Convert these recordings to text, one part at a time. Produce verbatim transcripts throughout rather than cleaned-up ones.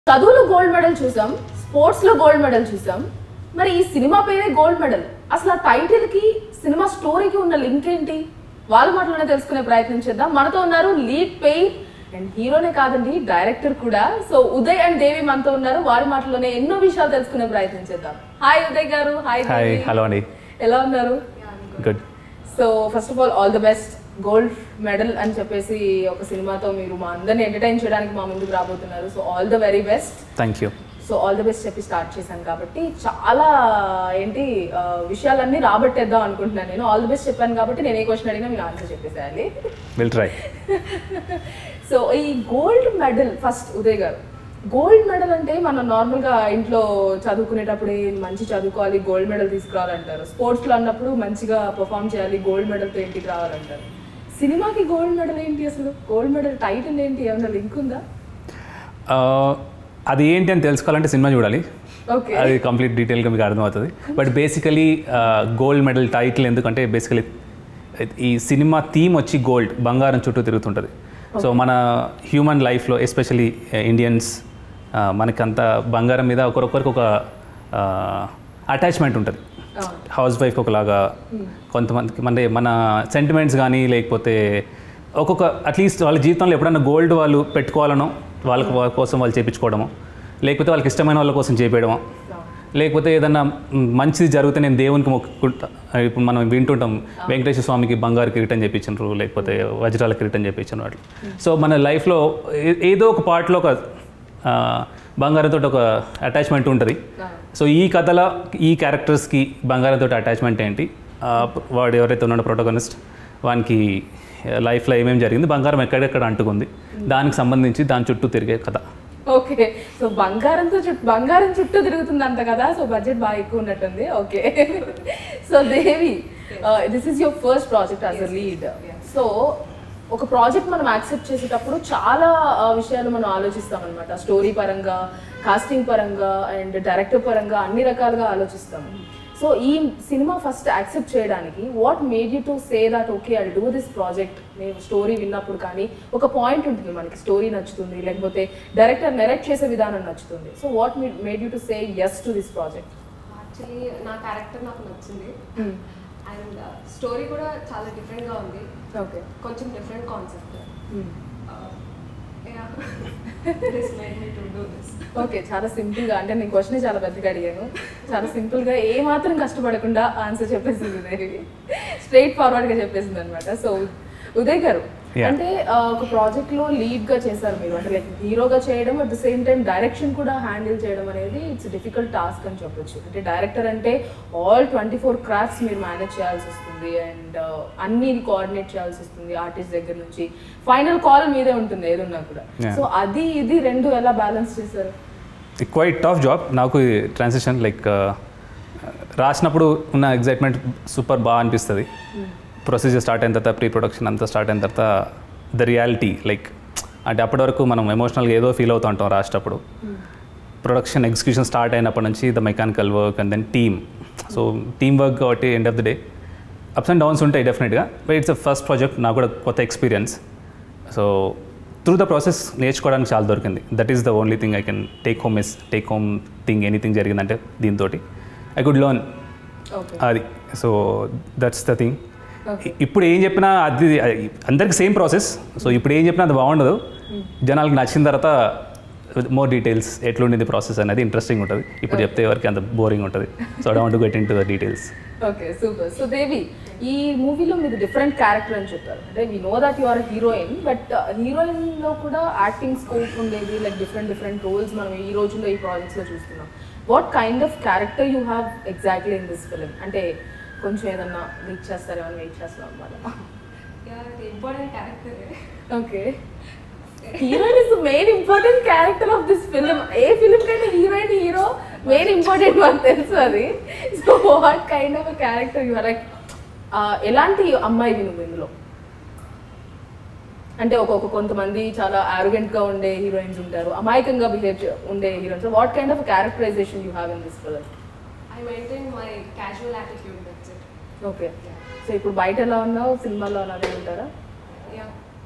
చదువులో gold medal చూసాం, sports లో గోల్డ్ మెడల్ చూసాం. మరి ఈ సినిమా పేరే గోల్డ్ మెడల్. అసలు ఆ టైటిల్ కి సినిమా స్టోరీకి ఉన్న లింక్ ఏంటి? వాళ్ళ మాటలోనే తెలుసుకునే ప్రయత్నం చేద్దాం. మనతో ఉన్నారు లీడ్ పెయిర్ అండ్ హీరోనే కాదండి, డైరెక్టర్ కూడా. సో ఉదయ్ అండ్ దేవి మనతో ఉన్నారు. వారి మాటలోనే ఎన్నో విషయాలు తెలుసుకునే ప్రయత్నం చేద్దాం. హాయ్ ఉదయ్ గారు. Hi hi. హలో అండి. ఎలా ఉన్నారు? Good. So first of all all the best. Gold medal అని చెప్పేసి ఒక సినిమాతో మీరు మా అందరిని ఎంటర్టైన్ చేయడానికి మా ముందుకు రాబోతున్నారు. So all the very best. Thank you. So all the best చెప్పి స్టార్ట్ చేశాను కాబట్టి చాలా ఏంటి విషయాలన్నీ రాబట్టేద్దాం అనుకుంటున్నాను. నేను ఆల్ ద బెస్ట్ చెప్పాను కాబట్టి నేను ఏ క్వశ్చన్ అడిగినా మీరు ఆన్సర్ చెప్పేసేయాలి. Will try. సో ఈ gold medal first Uday garu, gold medal అంటే మనం నార్మల్గా ఇంట్లో చదువుకునేటప్పుడు మంచి చదువుకోవాలి, గోల్డ్ మెడల్ తీసుకురావాలంటారు. స్పోర్ట్స్లో అన్నప్పుడు మంచిగా పర్ఫామ్ చేయాలి, గోల్డ్ మెడల్తో ఇంటికి రావాలంటారు. సినిమాకి గోల్డ్ మెడల్ ఏంటి? అసలు గోల్డ్ మెడల్ టైటిల్ ఏంటి? ఏమైనా లింక్ ఉందా? అది ఏంటి అని తెలుసుకోవాలంటే సినిమా చూడాలి. ఓకే, అది కంప్లీట్ డీటెయిల్గా మీకు అర్థమవుతుంది. But basically gold medal title ఎందుకంటే బేసికలీ ఈ సినిమా థీమ్ వచ్చి గోల్డ్, బంగారం చుట్టూ తిరుగుతుంటుంది. సో మన హ్యూమన్ లైఫ్లో ఎస్పెషలీ ఇండియన్స్ మనకంత బంగారం మీద ఒకరొకరికి ఒక అటాచ్మెంట్ ఉంటుంది. హౌస్ వైఫ్ ఒకలాగా, కొంతమందికి మన మన సెంటిమెంట్స్ కానీ లేకపోతే ఒక్కొక్క అట్లీస్ట్ వాళ్ళ జీవితంలో ఎప్పుడైనా గోల్డ్ వాళ్ళు పెట్టుకోవాలనో వాళ్ళ కోసం వాళ్ళు చేయించుకోవడము, లేకపోతే వాళ్ళకి ఇష్టమైన వాళ్ళ కోసం చేపేయడము, లేకపోతే ఏదన్నా మంచిది జరిగితే నేను దేవునికి మొక్కుకుంటా. ఇప్పుడు మనం వింటుంటాం వెంకటేశ్వర స్వామికి బంగారు కిరీటం చేయించారు, లేకపోతే వజ్రాల కిరీటం చేయించారు వాళ్ళు. సో మన లైఫ్లో ఏదో ఒక పార్ట్లో ఒక బంగారంతో ఒక అటాచ్మెంట్ ఉంటుంది. సో ఈ కథలో ఈ క్యారెక్టర్స్కి బంగారంతో అటాచ్మెంట్ ఏంటి, వాడు ఎవరైతే ఉన్నాడో ప్రొటగనిస్ట్, వానికి లైఫ్లో ఏమేమి జరిగింది, బంగారం ఎక్కడెక్కడ అంటుకుంది, దానికి సంబంధించి దాని చుట్టూ తిరిగే కథ. ఓకే, సో బంగారంతో చుట్టూ బంగారం చుట్టూ తిరుగుతుంది అంత కదా. సో బడ్జెట్ బాగా ఎక్కువ ఉన్నట్టుంది. Okay, so Devi, this is your first project as a lead. So ఒక ప్రాజెక్ట్ మనం యాక్సెప్ట్ చేసేటప్పుడు చాలా విషయాలు మనం ఆలోచిస్తాం అనమాట. స్టోరీ పరంగా, కాస్టింగ్ పరంగా అండ్ డైరెక్టర్ పరంగా అన్ని రకాలుగా ఆలోచిస్తాం. సో ఈ సినిమా ఫస్ట్ యాక్సెప్ట్ చేయడానికి what made you to say that okay I do this project? నేను స్టోరీ విన్నప్పుడు కానీ ఒక పాయింట్ ఉంటుంది, మనకి స్టోరీ నచ్చుతుంది, లేకపోతే డైరెక్టర్ నెరేట్ చేసే విధానం నచ్చుతుంది. So what made you to say yes to this project? Actually నా క్యారెక్టర్ నాకు నచ్చింది అండ్ స్టోరీ కూడా చాలా డిఫరెంట్గా ఉంది. ఓకే, కొంచెం డిఫరెంట్ కాన్సెప్ట్. ఓకే, చాలా సింపుల్గా, అంటే నేను క్వశ్చన్ చాలా పెద్దగా అడిగాను. చాలా సింపుల్గా ఏ మాత్రం కష్టపడకుండా ఆన్సర్ చెప్పేసింది, స్ట్రైట్ ఫార్వర్డ్గా చెప్పేసింది అనమాట. సో ఉదయ్ గారు, అంటే ఒక ప్రాజెక్ట్ లో లీడ్ గా చేశారు మీరు, అంటే లైక్ హీరోగా చేయడం, at the same time direction కూడా హ్యాండిల్ చేయడం అనేది ఇట్స్ డిఫికల్ట్ టాస్క్ అని చెప్పొచ్చు. అంటే డైరెక్టర్ అంటే ఆల్ ట్వంటీ ఫోర్ క్రాఫ్ట్స్ మీరు మేనేజ్ చేయాల్సి వస్తుంది అండ్ అన్ని కోఆర్డినేట్ చేయాల్సి వస్తుంది, ఆర్టిస్ట్ దగ్గర నుంచి ఫైనల్ కాల్ మీదే ఉంటుంది ఏదున్నా కూడా. సో అది ఇది రెండు ఎలా బ్యాలెన్స్ చేశారు? Quite tough job. నాకు ట్రాన్సిషన్ లైక్ రాసినప్పుడు ఉన్న ఎగ్జైట్మెంట్ సూపర్ బాగా అనిపిస్తుంది. ప్రొసీజర్ స్టార్ట్ అయిన తర్వాత, ప్రీ ప్రొడక్షన్ అంతా స్టార్ట్ అయిన తర్వాత ద రియాలిటీ లైక్ అంటే అప్పటి వరకు మనం ఎమోషనల్గా ఏదో ఫీల్ అవుతూ ఉంటాం రాసేటప్పుడు. ప్రొడక్షన్ ఎగ్జిక్యూషన్ స్టార్ట్ అయినప్పటి నుంచి the mechanical work and then team. So team work కాబట్టి end of the day ups and downs ఉంటాయి డెఫినెట్గా. But it's a first project, నాకు కూడా కొత్త experience. So through the process నేర్చుకోవడానికి చాలా దొరికింది. That is the only thing I can take home is take home thing anything జరిగిందంటే దీంతో ఐ కుడ్ లెర్న్ అది. So that's the thing. ఇప్పుడు ఏం చెప్పినా అది అందరికి సేమ్ ప్రాసెస్. సో ఇప్పుడు ఏం చెప్పినా అది బాగుండదు, జనాలకు నచ్చిన తర్వాత మోర్ డీటెయిల్స్ ఎట్లుండింది ప్రాసెస్ అనేది ఇంట్రెస్టింగ్ ఉంటుంది. ఇప్పుడు చెప్తే ఎవరికి అంత బోరింగ్ ఉంటుంది. So I want to get in to the details. Okay, super. So Devi, ఈ మూవీలో మీరు డిఫరెంట్ క్యారెక్టర్ అని చెప్పారు. అంటే we know that you are heroine, but హీరోయిన్లో కూడా యాక్టింగ్ స్కోప్ ఉండేది, లైక్ డిఫరెంట్ డిఫరెంట్ రోల్స్ మనం ఈ రోజుల్లో ఈ ప్రాజెక్ట్స్లో చూస్తున్నాం. What kind of character you have exactly in this film? అంటే కొంచెం ఏదన్నా వెయిట్ చేస్తారేమని వెయిట్ చేస్తాం అన్నమాట. Important character. Okay, heroine is the main important character of this film. ఏ ఫిలిం కైనా హీరోయిన్ హీరో మెయిన్ ఇంపార్టెంట్ మనకు తెలుసు అది. So what kind of character you are like? ఎలాంటి అమ్మాయి నువ్వు ఇందులో? అంటే ఒక్కొక్క కొంతమంది చాలా ఆరోగెంట్గా ఉండే హీరోయిన్స్ ఉంటారు, అమాయకంగా బిహేవ్ ఉండే heroines. What kind of characterization you have in this film? I maintain my casual attitude. That's it. Okay, so ఇప్పుడు బయట ఎలా ఉన్నావు, సినిమాలో అలాగే ఉంటారా? యా,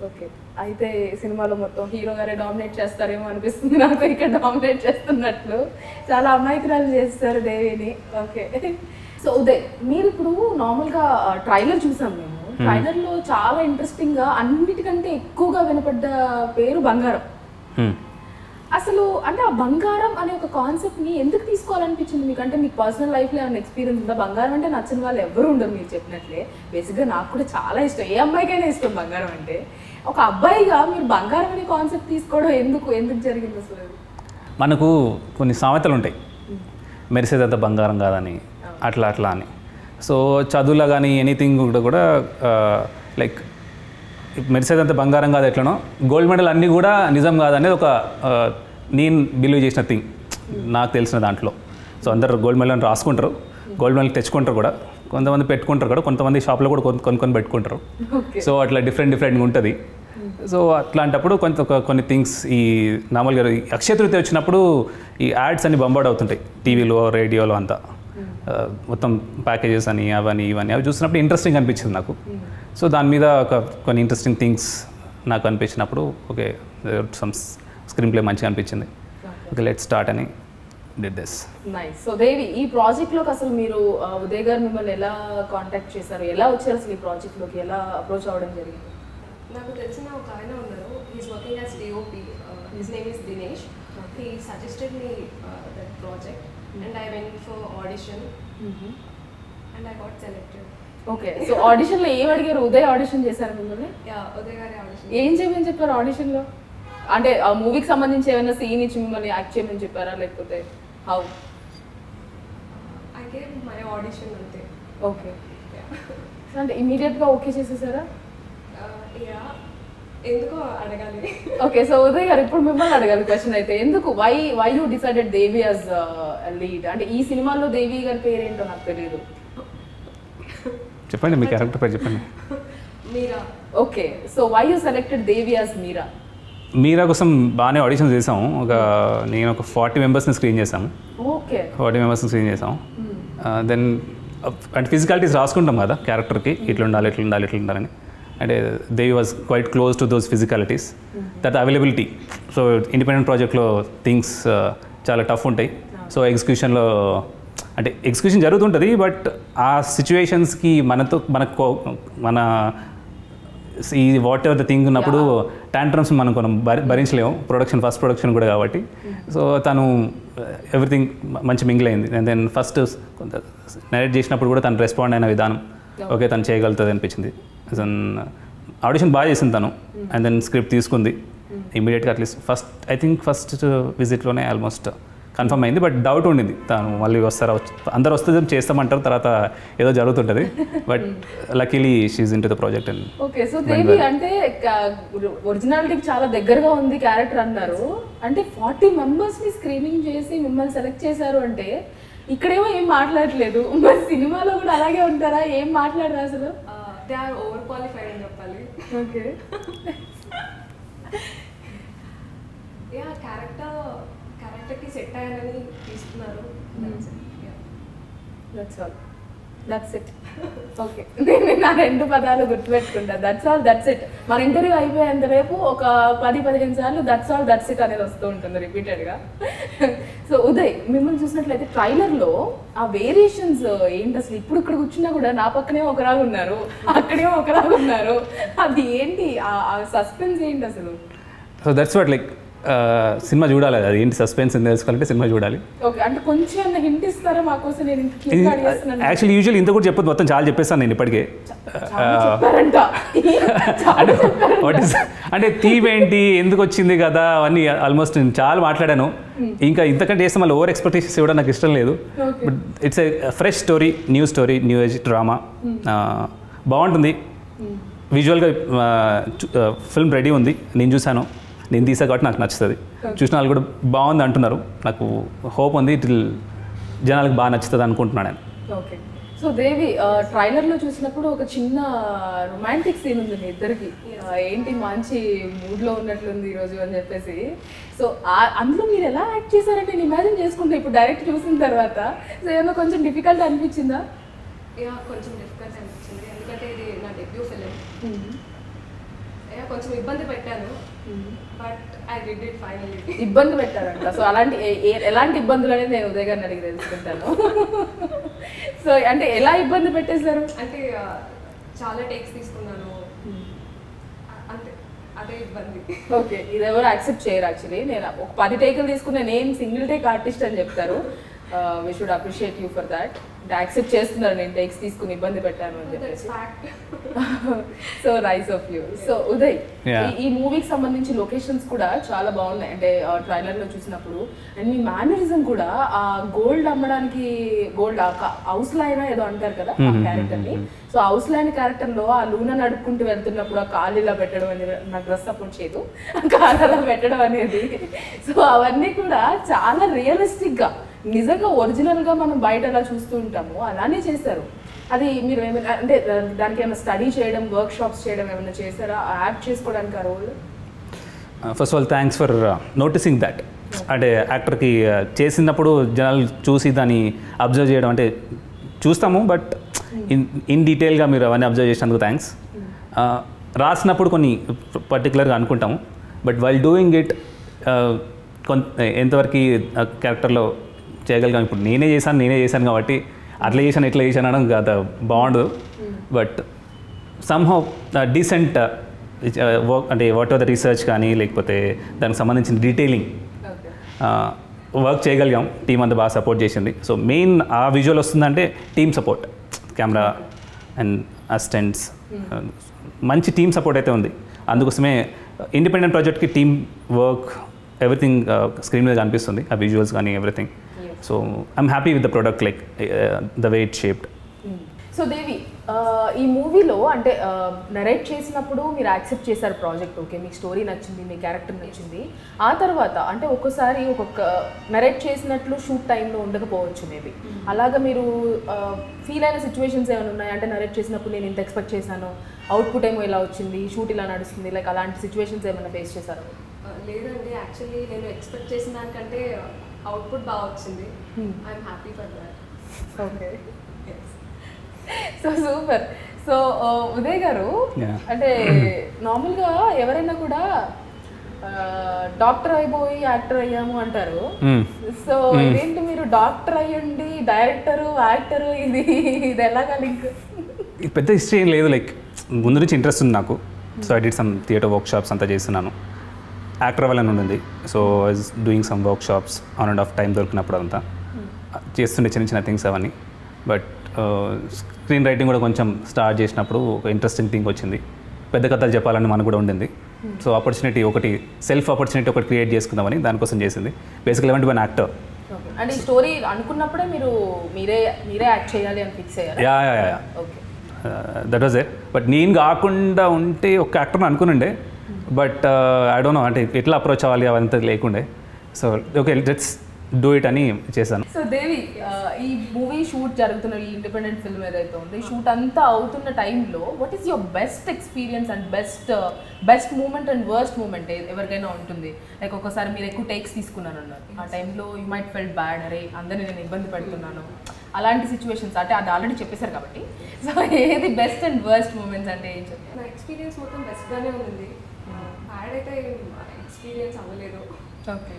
ఓకే, అయితే సినిమాలో మొత్తం హీరో గారే డామినేట్ చేస్తారేమో అనిపిస్తుంది నాకు, ఇక్కడ డామినేట్ చేస్తున్నట్లు. చాలా అమాయకురాలు చేస్తారు దేవిని. ఓకే, సో ఉదయ్ మీరు ఇప్పుడు నార్మల్గా ట్రైలర్ చూసాం మేము. ట్రైలర్లో చాలా ఇంట్రెస్టింగ్గా అన్నిటికంటే ఎక్కువగా వినపడ్డ పేరు బంగారం. అసలు అంటే ఆ బంగారం అనే ఒక కాన్సెప్ట్ని ఎందుకు తీసుకోవాలనిపించింది మీకు? అంటే మీకు పర్సనల్ లైఫ్లో ఏమైనా ఎక్స్పీరియన్స్ ఉందా? బంగారం అంటే నచ్చని వాళ్ళు ఎవరు ఉండరు మీరు చెప్పినట్లే. బేసిక్గా నాకు కూడా చాలా ఇష్టం, ఏ అమ్మాయికైనా ఇష్టం బంగారం అంటే. ఒక అబ్బాయిగా మీరు బంగారం అనే కాన్సెప్ట్ తీసుకోవడం ఎందుకు ఎందుకు జరిగింది అసలు? మనకు కొన్ని సామెతలు ఉంటాయి, మెరిసేదంతా బంగారం కాదని, అట్లా అట్లా అని. సో చదువులో కానీ ఎనీథింగ్ కూడా కూడా లైక్ మెరిసేదంతా బంగారం కాదు ఎట్లనో గోల్డ్ మెడల్ అన్నీ కూడా నిజం కాదనేది ఒక నేను బిలీవ్ చేసిన థింగ్ నాకు తెలిసిన దాంట్లో. సో అందరు గోల్డ్ మెడల్ అని రాసుకుంటారు, గోల్డ్ మెడల్ తెచ్చుకుంటారు కూడా, కొంతమంది పెట్టుకుంటారు కూడా, కొంతమంది షాప్లో కూడా కొను కొనుక్కొని పెట్టుకుంటారు. సో అట్లా డిఫరెంట్ డిఫరెంట్గా ఉంటుంది. సో అట్లాంటప్పుడు కొంత కొన్ని థింగ్స్ ఈ నార్మల్గా అక్షయ తృతీయ వచ్చినప్పుడు ఈ యాడ్స్ అన్ని బంబార్డ్ అవుతుంటాయి టీవీలో రేడియోలో అంతా, మొత్తం ప్యాకేజెస్ అని అవన్నీ ఇవన్నీ అవి చూసినప్పుడు ఇంట్రెస్టింగ్ అనిపించింది నాకు. సో దాని మీద ఒక కొన్ని ఇంట్రెస్టింగ్ థింగ్స్ నాకు అనిపించినప్పుడు ఓకే సమ్ స్క్రీన్ ప్లే మంచిగా అనిపించింది, ఓకే లెట్ స్టార్ట్ అని did this. Nice. So Devi, ఈ ప్రాజెక్ట్లోకి అసలు మీరు ఉదయ్ గారు మిమ్మల్ని ఎలా కాంటాక్ట్ చేశారు, ఎలా వచ్చారు అసలు ఈ ప్రాజెక్ట్లోకి, ఎలా అప్రోచ్ అవ్వడం జరిగింది? నాకు తెలిసిన ఒక ఆయన ఉన్నారు, he's working as DOP, his name is Dinesh. He suggested me that project and I went for audition and I got selected. Okay, so ఆడిషన్లో ఏం అడిగారు? ఉదయ్ ఆడిషన్ చేశారు మిమ్మల్ని? యా, ఉదయ్ గారి ఆడిషన్. ఏం చేయమని చెప్పారు ఆడిషన్లో? అంటే ఆ మూవీకి సంబంధించి ఏమైనా సీన్ ఇచ్చి మిమ్మల్ని యాక్ట్ చేయమని చెప్పారా, లేకపోతే how? I gave my audition అంతే. ఓకే, అంటే ఇమీడియట్గా ఓకే చేసేసారా? యా, ఎందుకో అడగాలి. ఓకే, సో ఉదయ్ గారు ఇప్పుడు మిమ్మల్ని అడగాలి క్వశ్చన్ అయితే, ఎందుకు why why you decided Devi as lead? అంటే ఈ సినిమాలో దేవి గారి పేరు ఏంటో నాకు తెలియదు. చెప్పండి, మీ క్యారెక్టర్ పేరు చెప్పండి. Meera. Okay, so why you selected Devi as Meera? Meera కోసం బాగానే ఆడిషన్ చేసాము. ఒక నేను ఒక ఫార్టీ మెంబర్స్ని స్క్రీన్ చేసాము. ఓకే, ఫార్టీ మెంబర్స్ని స్క్రీన్ చేసాము. దెన్ అంటే ఫిజికాలిటీస్ రాసుకుంటాం కదా క్యారెక్టర్కి, ఇట్లా ఉండాలి ఇట్లా ఉండాలి ఇట్లా ఉండాలని. అంటే Devi was quite close to those physicalities, that availability. So independent ప్రాజెక్ట్లో థింగ్స్ చాలా టఫ్ ఉంటాయి. సో ఎగ్జిక్యూషన్లో అంటే ఎగ్జిక్యూషన్ జరుగుతుంటుంది, బట్ ఆ సిచ్యువేషన్స్కి మనతో మనకు మన ఈ వాట్ ఎవర్ ద థింగ్ ఉన్నప్పుడు టాంట్రమ్స్ మనం మనం భరి భరించలేము. ప్రొడక్షన్ ఫస్ట్ ప్రొడక్షన్ కూడా కాబట్టి. సో తను ఎవ్రీథింగ్ మంచి మింగిల్ అయింది. అండ్ దెన్ ఫస్ట్ కొంత నరేట్ చేసినప్పుడు కూడా తను రెస్పాండ్ అయిన విధానం ఓకే తను చేయగలుగుతుంది అనిపించింది. దెన్ ఆడిషన్ బాగా చేసింది తను. అండ్ దెన్ స్క్రిప్ట్ తీసుకుంది ఇమీడియట్గా. At least first I think first విజిట్లోనే ఆల్మోస్ట్ కన్ఫర్మ్ అయింది. బట్ డౌట్ ఉండింది తను మళ్ళీ వస్తారా, అందరు వస్తే చేస్తామంటారు, తర్వాత ఏదో జరుగుతుంటుంది. But luckily she in to the project. And okay, so Devi అంటే ఒరిజినాలిటీకి చాలా దగ్గరగా ఉంది క్యారెక్టర్ అన్నారు. అంటే ఫార్టీ మెంబర్స్ని స్క్రీనింగ్ చేసి మిమ్మల్ని సెలెక్ట్ చేశారు అంటే ఇక్కడేమో ఏం మాట్లాడలేదు, మరి సినిమాలో కూడా అలాగే ఉంటారా? ఏం మాట్లాడరా అసలు? దే ఆర్ ఓవర్ క్వాలిఫైడ్ అని చెప్పాలి. ఓకే, యా, క్యారెక్టర్ క్యారెక్టర్కి సెట్ అయ్యానని తీసుకున్నారు. That's all, that's it. Okay, నేను నా రెండు పదాలు గుర్తుపెట్టుకుంటా. That's all, that's it. మన ఇంటర్వ్యూ అయిపోయేంత రేపు ఒక పది పదిహేను సార్లు దట్స్ ఆల్, దట్స్ ఇట్ అనేది వస్తూ ఉంటుంది రిపీటెడ్గా. సో ఉదయ్, మిమ్మల్ని చూసినట్లయితే ట్రైలర్లో ఆ వేరియేషన్స్ ఏంటి అసలు? ఇప్పుడు ఇక్కడ కూర్చున్నా కూడా నా పక్కనే ఒకలాగా ఉన్నారు, అక్కడేమో ఒకలాగా ఉన్నారు. అది ఏంటి ఆ సస్పెన్స్ ఏంటి అసలు? So that's what like cinema చూడాలి, అది ఏంటి సస్పెన్స్ అని తెలుసుకోవాలంటే సినిమా చూడాలి. ఓకే, అంటే కొంచెం హింట్ ఇస్తారా మాకోసం? నేను యాక్చువల్లీ యూజువల్ ఇంత కూడా చెప్పొద్దు, మొత్తం చాలా చెప్పేస్తాను నేను ఇప్పటికే. అంటే వాట్ ఈస్ అంటే థీమ్ ఏంటి, ఎందుకు వచ్చింది కదా అవన్నీ ఆల్మోస్ట్ నేను చాలా మాట్లాడాను. ఇంకా ఇంతకంటే చేస్తే మళ్ళీ ఓవర్ ఎక్స్పెక్టేషన్స్ ఇవ్వడం నాకు ఇష్టం లేదు. But it's a fresh story, new story, new age drama. బాగుంటుంది విజువల్గా. ఫిల్మ్ రెడీ ఉంది, నేను చూశాను, నేను తీసా కాబట్టి నాకు నచ్చుతుంది. చూసిన వాళ్ళు కూడా బాగుంది అంటున్నారు. నాకు హోప్ ఉంది ఇట్ జనాలకు బాగా నచ్చుతుంది అనుకుంటున్నాను నేను. ఓకే, సో దేవి ట్రైలర్లో చూసినప్పుడు ఒక చిన్న రొమాంటిక్ సీన్ ఉంది మీ ఇద్దరికి. ఏంటి మంచి మూడ్లో ఉన్నట్లుంది ఈరోజు అని చెప్పేసి. సో అందులో మీరు ఎలా యాక్ట్ చేశారంటే నేను ఇమాజిన్ చేసుకుంటే ఇప్పుడు డైరెక్ట్ చూసిన తర్వాత సో ఏమో కొంచెం డిఫికల్ట్ అనిపించిందా? యా, కొంచెం డిఫికల్ట్ అనిపించింది, ఎందుకంటే ఇది నా డెబ్యూ ఫిలిం. కొంచెం ఇబ్బంది పెట్టాను, but I did it finally. ఇబ్బంది పెట్టారంట. సో అలాంటి ఎలాంటి ఇబ్బందులు అనేది నేను ఉదయ్ గారిని అడిగి తెలుసుకుంటాను. సో అంటే ఎలా ఇబ్బంది పెట్టేశారు? అంటే చాలా టేక్స్ తీసుకున్నాను, అంటే అదే ఇబ్బంది. ఓకే, ఇది ఎవరు యాక్సెప్ట్ చేయరు యాక్చువల్లీ. నేను ఒక పది టేకులు తీసుకునే నేను సింగిల్ టేక్ ఆర్టిస్ట్ అని చెప్తారు. We should appreciate you for that. Accept చేస్తున్నారు నేను టేక్స్ తీసుకుని ఇబ్బంది పెట్టాను అని చెప్పేసి. So nice of you. So Uday, ఈ మూవీకి సంబంధించి లొకేషన్స్ కూడా చాలా బాగున్నాయి. అంటే ట్రైలర్ లో చూసినప్పుడు అండ్ మీ మేనరిజం కూడా ఆ గోల్డ్ అమ్మడానికి గోల్డ్ హౌస్ లో అయినా ఏదో అంటారు కదా ఆ క్యారెక్టర్ ని. సో హౌస్ లైన్ క్యారెక్టర్ లో ఆ లూనా నడుపుకుంటూ వెళ్తున్నప్పుడు ఆ కాలు ఇలా పెట్టడం అనేది నాకు డ్రెస్ సపోర్ట్ చేయదు, కాలు అలా పెట్టడం అనేది. సో అవన్నీ కూడా చాలా రియలిస్టిక్ గా నిజంగా ఒరిజినల్ గా మనం బయట ఎలా చూస్తూ ఉంటాము అలానే చేశారు. అది మీరు ఏమైనా అంటే దానికి ఏమైనా స్టడీ చేయడం, వర్క్ షాప్స్ చేయడం ఏమైనా చేశారా యాక్ట్ చేసుకోవడానికి ఆ రోల్? First of all thanks for noticing that. అంటే యాక్టర్కి చేసినప్పుడు జనాలు చూసి దాన్ని అబ్జర్వ్ చేయడం, అంటే చూస్తాము బట్ ఇన్ ఇన్ డీటెయిల్గా మీరు అవన్నీ అబ్జర్వ్ చేసినందుకు థ్యాంక్స్. రాసినప్పుడు కొన్ని పర్టికులర్గా అనుకుంటాము, బట్ వైల్ డూయింగ్ ఇట్ కొంత ఎంతవరకు క్యారెక్టర్లో చేయగలిగాం. ఇప్పుడు నేనే చేశాను నేనే చేశాను కాబట్టి అట్లా చేశాను ఇట్లా చేశాను అనడం కాదు, బాగుండదు. బట్ సమ్హౌ డీసెంట్ వర్క్, అంటే వాట్ ఆర్ ద రీసెర్చ్ కానీ లేకపోతే దానికి సంబంధించిన డీటెయిలింగ్ వర్క్ చేయగలిగాం. టీం అంతా బాగా సపోర్ట్ చేసింది. సో మెయిన్ ఆ విజువల్ వస్తుందంటే team support, camera and assistants, మంచి టీమ్ సపోర్ట్ అయితే ఉంది. అందుకోసమే ఇండిపెండెంట్ ప్రాజెక్ట్కి టీమ్ వర్క్ ఎవ్రీథింగ్ స్క్రీన్ మీద కనిపిస్తుంది, ఆ విజువల్స్ కానీ everything. So I'm happy with the product like the way it shaped. So Devi, ఈ మూవీలో అంటే నరేట్ చేసినప్పుడు మీరు యాక్సెప్ట్ చేశారు ప్రాజెక్ట్, ఓకే మీకు స్టోరీ నచ్చింది, మీ క్యారెక్టర్ నచ్చింది. ఆ తర్వాత అంటే ఒక్కోసారి ఒక్కొక్క నరేట్ చేసినట్లు షూట్ టైంలో ఉండకపోవచ్చు మేబీ. అలాగా మీరు ఫీల్ అయిన సిచ్యువేషన్స్ ఏమైనా ఉన్నాయి? అంటే నరేట్ చేసినప్పుడు నేను ఇంత ఎక్స్పెక్ట్ చేశాను, అవుట్పుట్ ఏమో ఇలా వచ్చింది, షూట్ ఇలా నడుస్తుంది, లైక్ అలాంటి సిచ్యువేషన్స్ ఏమైనా ఫేస్ చేశారు? లేదండి, యాక్చువల్లీ నేను ఎక్స్పెక్ట్ చేసిన దానికంటే అవుట్పుట్ బాగా వచ్చింది. I'm happy for that. Okay, so super. So Uday గారు, అంటే నార్మల్గా ఎవరైనా కూడా డాక్టర్ అయిపోయి యాక్టర్ అయ్యాము అంటారు. సో ఇదేంటి మీరు డాక్టర్ అయ్యండి డైరెక్టరు యాక్టరు, ఇది ఇది ఎలాగా లింక్? పెద్ద హిస్టరీ ఏం లేదు, లైక్ ముందు నుంచి ఇంట్రెస్ట్ ఉంది నాకు. So I did some theatre workshops అంతా చేస్తున్నాను. యాక్టర్ అవ్వాలని ఉండింది. So I was doing some workshops on and off time దొరికినప్పుడు అంతా చేస్తుండే చిన్న చిన్న థింగ్స్ అవన్నీ. బట్ స్క్రీన్ రైటింగ్ కూడా కొంచెం స్టార్ట్ చేసినప్పుడు ఒక ఇంట్రెస్టింగ్ థింగ్ వచ్చింది. పెద్ద కథలు చెప్పాలని మనకు కూడా ఉండింది. సో ఆపర్చునిటీ ఒకటి, సెల్ఫ్ ఆపర్చునిటీ ఒకటి క్రియేట్ చేసుకుందామని దానికోసం చేసింది. Basically event one actor. అంటే ఈ స్టోరీ అనుకున్నప్పుడే మీరు మీరే మీరే యాక్ట్ చేయాలి అని ఫిక్స్ అయ్యారు? Yeah yeah yeah that was it. But నేను కాకుండా ఉంటే ఒక యాక్టర్ని అనుకునుండే, బట్ ఐ డోంట్ నో అంటే ఎట్లా అప్రోచ్ అవ్వాలి అవంతా లేకుండే. So okay let's do it అని చేశాను. సో దేవి, ఈ మూవీ షూట్ జరుగుతున్న ఈ ఇండిపెండెంట్ ఫిల్మ్ ఏదైతే ఉందో ఈ షూట్ అంతా అవుతున్న టైంలో what is your best experience and best best moment and worst moment ఎవరికైనా ఉంటుంది? లైక్ ఒకసారి మీరు ఎక్కువ టేక్స్ తీసుకున్నాను అన్నారు, ఆ టైంలో యూ మైట్ ఫెల్ట్ బ్యాడ్, అరే అందరినీ నేను ఇబ్బంది పెడుతున్నాను, అలాంటి సిచ్యువేషన్స్. అంటే అది ఆల్రెడీ చెప్పేశారు కాబట్టి, సో ఏది బెస్ట్ అండ్ వర్స్ట్ మూమెంట్స్ అంటే ఏం చెప్తారు? నా ఎక్స్పీరియన్స్ మొత్తం బెస్ట్గానే ఉంది, బ్యాడ్ అయితే ఎక్స్పీరియన్స్ అవ్వలేదు. ఓకే,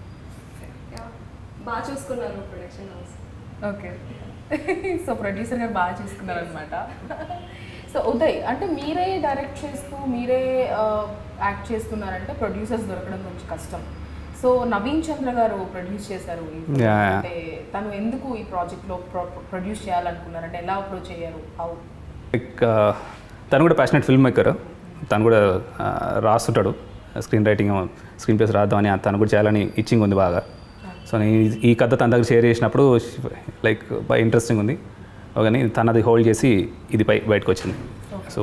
బాగా చూసుకున్నారు production house. Okay, so producer గారు బాగా చూసుకున్నారు అనమాట. సో ఉదయ్, అంటే మీరే డైరెక్ట్ చేస్తూ మీరే యాక్ట్ చేస్తున్నారంటే ప్రొడ్యూసర్స్ దొరకడం కొంచెం కష్టం. సో నవీన్ చంద్ర గారు ప్రొడ్యూస్ చేశారు. అంటే తను ఎందుకు ఈ ప్రాజెక్ట్లో ప్రొడ్యూస్ చేయాలనుకున్నారు? అంటే ఎలా అప్రోచ్ అయ్యారు? హౌ? లైక్ తను కూడా ప్యాషనెట్ ఫిల్మ్ మేకర్, తను కూడా రాస్తుంటాడు, స్క్రీన్ రైటింగ్ స్క్రీన్ ప్లేస్ రాద్దామని తను కూడా చేయాలని ఇచ్చింగ్ ఉంది బాగా. సో నేను ఈ కథ తన దగ్గర షేర్ చేసినప్పుడు లైక్ బాగా ఇంట్రెస్టింగ్ ఉంది, కానీ తను అది హోల్డ్ చేసి ఇది పై బయటకు వచ్చింది. సో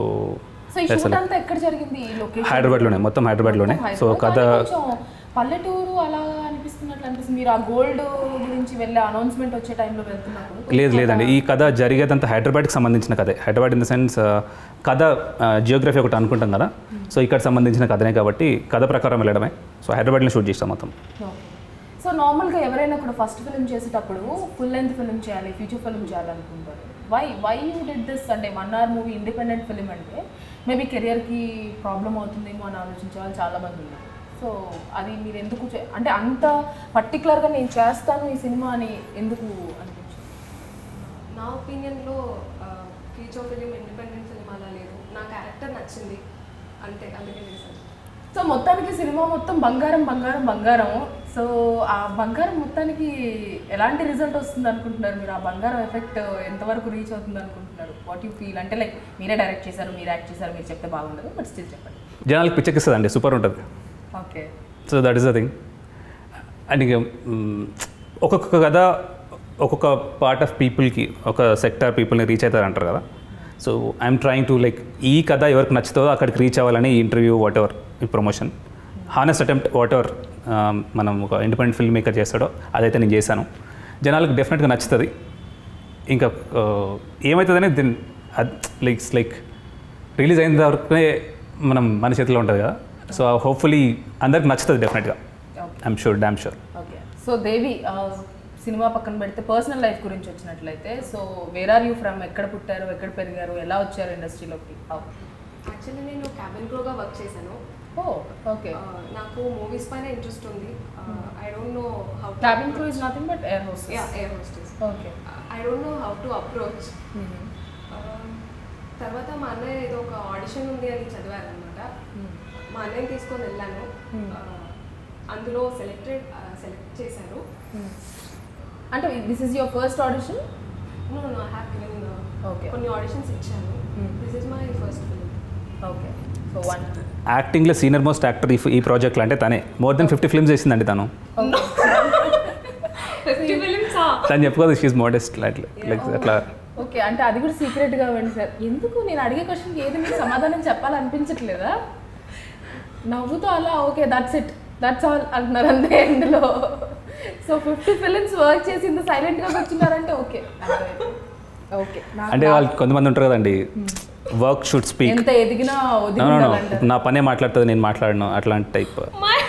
హైదరాబాద్లోనే, మొత్తం హైదరాబాద్లోనే. సో కథ పల్లెటూరు అలా అనిపిస్తున్నట్లు అనిపిస్తుంది. మీరు ఆ గోల్డ్ గురించి వెళ్ళే అనౌన్స్మెంట్ వచ్చే టైంలో వెళ్తున్నప్పుడు? లేదు లేదండి, ఈ కథ జరిగేదంతా హైదరాబాద్కి సంబంధించిన కథే. హైదరాబాద్ ఇన్ ద సెన్స్ కథ జియోగ్రఫీ ఒకటి అనుకుంటాం కదా, సో ఇక్కడ సంబంధించిన కథనే కాబట్టి కథ ప్రకారం వెళ్ళడమే. సో హైదరాబాద్లో షూట్ చేస్తాం మొత్తం. సో నార్మల్గా ఎవరైనా కూడా ఫస్ట్ ఫిలిం చేసేటప్పుడు ఫుల్ లెంత్ ఫిలిం చేయాలి, ఫీచర్ ఫిలిం చేయాలనుకుంటారు. Why why you did this? అంటే one hour movie independent film అంటే మేబీ కెరియర్కి ప్రాబ్లం అవుతుందేమో అని ఆలోచించే వాళ్ళు చాలామంది ఉన్నారు. సో అది మీరు ఎందుకు అంటే అంత పర్టికులర్గా నేను చేస్తాను ఈ సినిమా అని ఎందుకు అనిపించింది? నా ఒపీనియన్లో ఫీచర్ ఫిలిం ఇండిపెండెంట్ ఫిలిం అలా లేదు, నా క్యారెక్టర్ నచ్చింది అంతే, అందుకే చేశాను. సో మొత్తానికి సినిమా మొత్తం బంగారం బంగారం బంగారం. సో ఆ బంగారం మొత్తానికి ఎలాంటి రిజల్ట్ వస్తుంది అనుకుంటున్నారు మీరు? ఆ బంగారం ఎఫెక్ట్ ఎంతవరకు రీచ్ అవుతుంది అనుకుంటున్నారు? What you feel? అంటే లైక్ మీరే డైరెక్ట్ చేశారు, మీరు యాక్ట్ చేశారు, మీరు చెప్తే బాగుండదు, బట్ స్టిల్ చెప్పండి. జనాలకు పిచ్చెక్కిస్తుంది అండి, సూపర్ ఉంటుంది. Okay. So that is the thing. And ఇక ఒక్కొక్క కథ ఒక్కొక్క పార్ట్ ఆఫ్ పీపుల్కి, ఒక సెక్టార్ పీపుల్ని రీచ్ అవుతారు అంటారు కదా. So I'm trying to like ఈ కథ ఎవరికి నచ్చుతుందో అక్కడికి రీచ్ అవ్వాలని ఈ ఇంటర్వ్యూ వాట్ ఎవర్, ఈ promotion, honest attempt whatever మనం ఒక ఇండిపెండెంట్ ఫిల్మ్ మేకర్ చేస్తాడో అదైతే నేను చేశాను. జనాలకు డెఫినెట్గా నచ్చుతుంది. ఇంకా ఏమవుతుందని దీని లైక్ లైక్ రిలీజ్ అయిన వరకే మనం మన చేతిలో ఉంటుంది కదా. సో హోప్ఫుల్లీ అందరికి నచ్చుతుంది డెఫినెట్గా. I'm sure, damn sure. Okay. So Devi, cinema పక్కన పెడితే పర్సనల్ లైఫ్ గురించి వచ్చినట్లయితే, so where are you from? ఎక్కడ పుట్టారు, ఎక్కడ పెరిగారు, ఎలా వచ్చారు ఇండస్ట్రీలోకి? యాక్చువల్లీ నేను క్యాబిన్ క్రూగా వర్క్ చేశాను. Oh okay. నాకు మూవీస్ పైన ఇంట్రెస్ట్ ఉంది. I don't know how. Cabin crew is nothing but air hostess. Yeah, air hostess. Okay. I don't know how to approach. తర్వాత మా అన్నయ్య ఏదో ఒక ఆడిషన్ ఉంది అని చదివారనమాట. మా అన్నయ్యని తీసుకొని వెళ్ళాను. అందులో సెలెక్టెడ్ సెలెక్ట్ చేశారు. అంటే this is your first audition? No no I have given okay కొన్ని ఆడిషన్స్ ఇచ్చాను. This is my first film. Okay. So one యాక్టింగ్లో సీనియర్ మోస్ట్ యాక్టర్ ఈ ఈ ప్రాజెక్ట్లో అంటే తనే. మోర్ దెన్ ఫిఫ్టీ ఫిల్మ్స్ చేసిందండి తను. ఫిఫ్టీ ఫిల్మ్స్ తను చెప్పుకోదు, షీఈ్ మోడెస్ట్ లైక్ లైక్ అట్లా. ఓకే. అంటే అది కూడా సీక్రెట్గా వెండి సార్. ఎందుకు నేను అడిగే క్వశ్చన్కి ఏది మీకు సమాధానం చెప్పాలనిపించట్లేదా? నవ్వుతో అలా okay that's it, that's all అంటున్నారు అంతే ఇందులో. సో ఫిఫ్టీ ఫిలిమ్స్ వర్క్ చేసి ఇంత సైలెంట్గా కూర్చున్నారంటే ఓకే ఓకే. అంటే వాళ్ళు కొంతమంది ఉంటారు కదండి, వర్క్ షుడ్ స్పీక్. ఎంత ఎదిగినా వదిలిండాలంటారు. నా పనే మాట్లాడుతుంది, నేను మాట్లాడను, అట్లాంటి టైప్.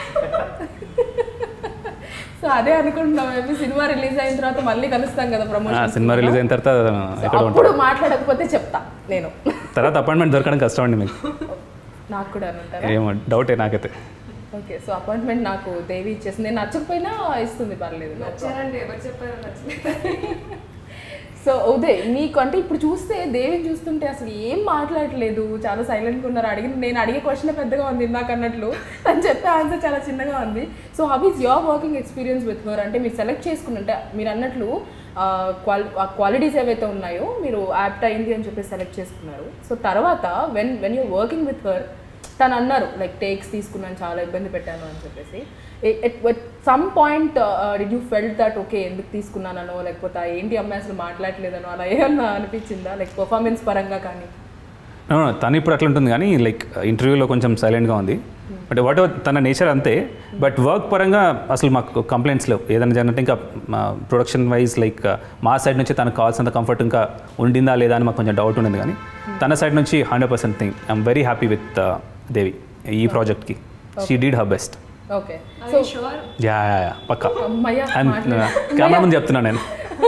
సో అదే అనుకుంటున్నాం, మేబీ సినిమా రిలీజ్ అయిన తర్వాత మళ్ళీ కలుస్తాం కదా ప్రమోషన్. సినిమా రిలీజ్ అయిన తర్వాత ఎక్కడ అప్పుడు మాట్లాడకపోతే చెప్తా నేను. తర్వాత అపాయింట్మెంట్ దొరకడం కష్టం అండి మీకు. నాకు కూడా అనుకుంటారా? ఏమో డౌటే నాకైతే. ఓకే. సో అపాయింట్మెంట్ నాకు దేవి ఇచ్చేసింది. నేను నచ్చకపోయినా ఇస్తుంది, పర్లేదు. నచ్చారండి, ఎవరు చెప్పారో నచ్చలేదు. సో ఉదయ్, నీకు అంటే ఇప్పుడు చూస్తే దేవిని చూస్తుంటే అసలు ఏం మాట్లాడలేదు, చాలా సైలెంట్గా ఉన్నారు. అడిగిన నేను అడిగే క్వశ్చన్ పెద్దగా ఉంది ఇందాక అన్నట్లు, తను చెప్పే ఆన్సర్ చాలా చిన్నగా ఉంది. So how is your working experience with her? అంటే మీరు సెలెక్ట్ చేసుకున్నట్టే మీరు అన్నట్లు క్వాలి క్వాలిటీస్ ఏవైతే ఉన్నాయో మీరు యాప్ట్ అయింది అని చెప్పి సెలెక్ట్ చేసుకున్నారు. సో తర్వాత when when you're working with her, తను అన్నారు లైక్ టేక్స్ తీసుకున్నాను, చాలా ఇబ్బంది పెట్టాను అని చెప్పేసి. At some point did you felt that okay ఎందుకు తీసుకున్నానో, లేకపోతే ఏంటి అమ్మాయి అసలు మాట్లాడలేదనో అలా ఏమన్నా అనిపించిందా, లైక్ పర్ఫార్మెన్స్ పరంగా కానీ? తను ఇప్పుడు అట్లా ఉంటుంది కానీ లైక్ ఇంటర్వ్యూలో కొంచెం సైలెంట్గా ఉంది. బట్ వాట్ ఎవర్ తన నేచర్ అంతే. బట్ వర్క్ పరంగా అసలు మాకు కంప్లైంట్స్ లేవు. ఏదైనా జరిగినట్టు ఇంకా ప్రొడక్షన్ వైజ్ లైక్ మా సైడ్ నుంచి తనకు కావాల్సినంత కంఫర్ట్ ఇంకా ఉండిందా లేదా అని మాకు కొంచెం డౌట్ ఉండేది. కానీ తన సైడ్ నుంచి hundred percent thing I'm very happy with Devi ఈ ప్రాజెక్ట్కి. She did her best. Okay. So sure. Yeah yeah yeah పక్కా. అమ్మయ్య, కెమెరా ముందు చెప్తున్నాను నేను.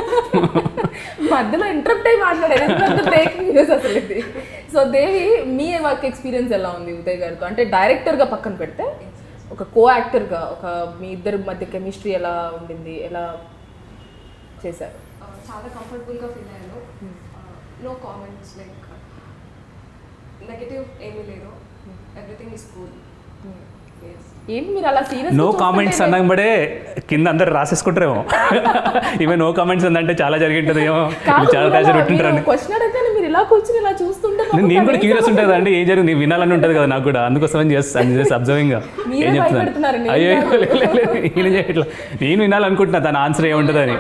మధ్యలో ఇంటరప్ట్ అయ్యి మాట్లాడారు, బ్రేకింగ్ న్యూస్ అసలు ఇది. సో దేవి, మీ వర్క్ ఎక్స్పీరియన్స్ ఎలా ఉంది ఉదయ్ గారితో? అంటే డైరెక్టర్గా పక్కన పెడితే ఒక కో యాక్టర్గా ఒక మీ ఇద్దరి మధ్య కెమిస్ట్రీ ఎలా ఉండింది, ఎలా చేశారు? చాలా కంఫర్టబుల్గా ఫీల్ అయ్యాను. నో కామెంట్స్, లైక్ నెగటివ్ ఏమీ లేదు. Everything is cool. ఏం మీరు అలా సీరియస్ నో కామెంట్స్ అన్నబడే కింద అందరు రాసేసుకుంటారేమో. ఇవే నో కామెంట్స్ ఉందంటే చాలా జరిగింటుంది ఏమో, చాలా ప్యాషన్ పెట్టుంటారండి. క్వశ్చన్ అడిగితే మీరు ఇలా కూర్చుని ఇలా చూస్తుంటే నేను కూడా క్యూరియస్ ఉంటుంది అండి, ఏం జరిగింది వినాలని ఉంటుంది కదా నాకు కూడా. అందుకోసం చేసి అబ్జర్వింగ్ ఏం చెప్తున్నాను. అయ్యో ఈయన చేయట్లా, నేను వినాలనుకుంటున్నా తన ఆన్సర్ ఏముంటుందని.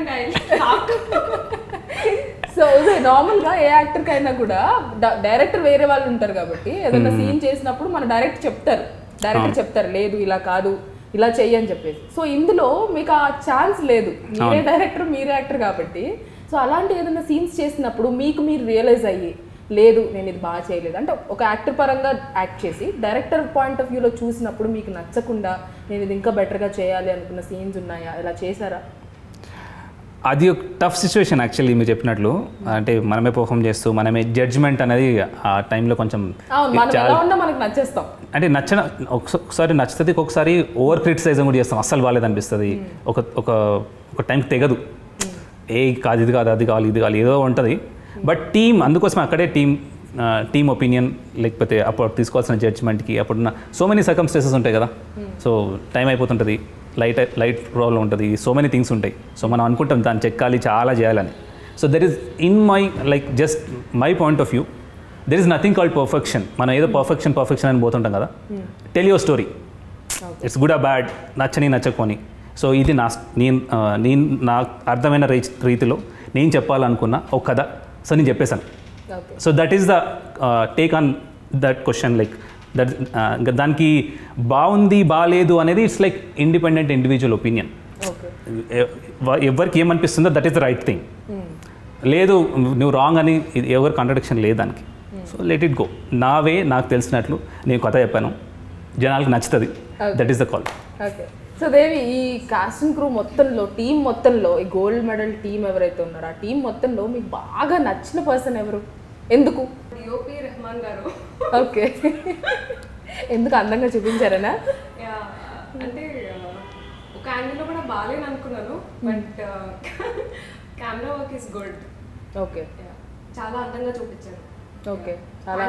సో నార్మల్గా ఏ యాక్టర్కి అయినా కూడా డైరెక్టర్ వేరే వాళ్ళు ఉంటారు కాబట్టి ఏదైనా సీన్ చేసినప్పుడు మన డైరెక్ట్ చెప్తారు డైరెక్టర్ చెప్తారు లేదు ఇలా కాదు ఇలా చెయ్యి అని చెప్పేసి. సో ఇందులో మీకు ఆ ఛాన్స్ లేదు, మీరే డైరెక్టర్ మీరే యాక్టర్ కాబట్టి. సో అలాంటి ఏదైనా సీన్స్ చేసినప్పుడు మీకు మీరు రియలైజ్ అయ్యి లేదు నేను ఇది బాగా చేయలేదు అంటే ఒక యాక్టర్ పరంగా యాక్ట్ చేసి డైరెక్టర్ పాయింట్ ఆఫ్ వ్యూలో చూసినప్పుడు మీకు నచ్చకుండా నేను ఇది ఇంకా బెటర్గా చేయాలి అనుకున్న సీన్స్ ఉన్నాయా, ఇలా చేశారా? అది ఒక టఫ్ సిచ్యువేషన్ యాక్చువల్లీ మీరు చెప్పినట్లు. అంటే మనమే పర్ఫామ్ చేస్తూ మనమే జడ్జ్మెంట్ అనేది ఆ టైంలో కొంచెం మనకు నచ్చేస్తాం. అంటే నచ్చిన ఒకసారి నచ్చుతుంది, ఒకసారి ఓవర్ క్రిటిసైజం కూడా చేస్తాం, అస్సలు బాగాలేదు అనిపిస్తుంది. ఒక ఒక ఒక టైంకి తెగదు, ఏ కాదు ఇది కాదు అది కావాలి ఇది కావాలి ఏదో ఉంటుంది. బట్ టీమ్ అందుకోసం అక్కడే టీమ్ టీమ్ ఒపీనియన్ లేకపోతే అప్పుడు తీసుకోవాల్సిన జడ్జ్మెంట్కి అప్పుడున్న సో మెనీ సర్కమ్స్టెన్సెస్ ఉంటాయి కదా. సో టైం అయిపోతుంటుంది, లైట్ లైట్ ప్రాబ్లం ఉంటుంది, సో మెనీ థింగ్స్ ఉంటాయి. సో మనం అనుకుంటాం దాన్ని చెక్కాలి చాలా చేయాలని. So there is in my like just my point of view there is nothing called perfection. మనం ఏదో పర్ఫెక్షన్ పర్ఫెక్షన్ అని పోతుంటాం కదా. Tell your story, it's good uh bad, నచ్చని నచ్చకపోని. సో ఇది నా నేను నేను నాకు అర్థమైన రీతిలో నేను చెప్పాలనుకున్న ఒక కథ. సో నేను చెప్పేశాను. So that is the take on that question. Like that దానికి బాగుంది బాగాలేదు అనేది it's like independent individual opinion. ఎవరికి ఏమనిపిస్తుందో that is the right thing. లేదు నువ్వు రాంగ్ అని ఎవరు కాంట్రడిక్షన్ లేదు దానికి. So let it go. నా వే నాకు తెలిసినట్లు నేను కథ చెప్పాను, జనాలకు నచ్చుతుంది. That is the call. Okay. So Devi, ఈ కాస్టింగ్ క్రూ మొత్తంలో టీం మొత్తంలో ఈ గోల్డ్ మెడల్ టీం ఎవరైతే ఉన్నారో ఆ టీం మొత్తంలో మీకు బాగా నచ్చిన పర్సన్ ఎవరు, ఎందుకు? డిఓపి రెహమాన్ గారు. ఓకే. ఎందుకు అందంగా చూపించారనా? అంటే ఒక యాంగిల్లో కూడా బాగాలేను అనుకున్నాను, but camera work is good. Okay. చాలా అందంగా చూపించారు. ఓకే, చాలా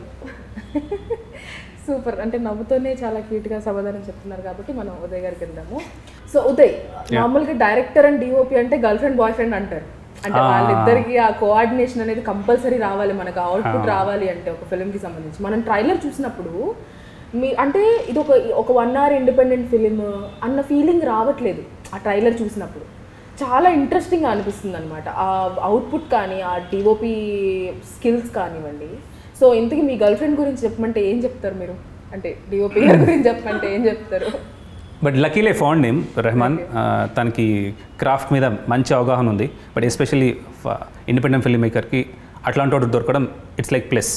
సూపర్. అంటే నవ్వుతోనే చాలా క్యూట్గా సమాధానం చెప్తున్నారు కాబట్టి మనం ఉదయ్ గారికి వెళ్దాము. సో ఉదయ్, మామూలుగా డైరెక్టర్ అండ్ డిఓపి అంటే గర్ల్ ఫ్రెండ్ బాయ్ ఫ్రెండ్ అంటారు. అంటే వాళ్ళిద్దరికి ఆ కోఆర్డినేషన్ అనేది కంపల్సరీ రావాలి, మనకు అవుట్పుట్ రావాలి అంటే ఒక ఫిలింకి సంబంధించి. మనం ట్రైలర్ చూసినప్పుడు మీ అంటే ఇది ఒక ఒక వన్ అవర్ ఇండిపెండెంట్ ఫిలిం అన్న ఫీలింగ్ రావట్లేదు ఆ ట్రైలర్ చూసినప్పుడు. చాలా ఇంట్రెస్టింగ్గా అనిపిస్తుంది అనమాట ఆ అవుట్పుట్ కానీ ఆ డిఓపి స్కిల్స్ కానివ్వండి. సో ఇంతకీ మీ గర్ల్ ఫ్రెండ్ గురించి చెప్పమంటే ఏం చెప్తారు మీరు? అంటే డిఓపి గారి గురించి చెప్పమంటే ఏం చెప్తారు? But luckily found name Rahman. తనకి క్రాఫ్ట్ మీద మంచి అవగాహన ఉంది. బట్ ఎస్పెషల్లీ ఇండిపెండెంట్ ఫిల్మ్ మేకర్కి అట్లాంటి వాడు దొరకడం ఇట్స్ లైక్ ప్లస్.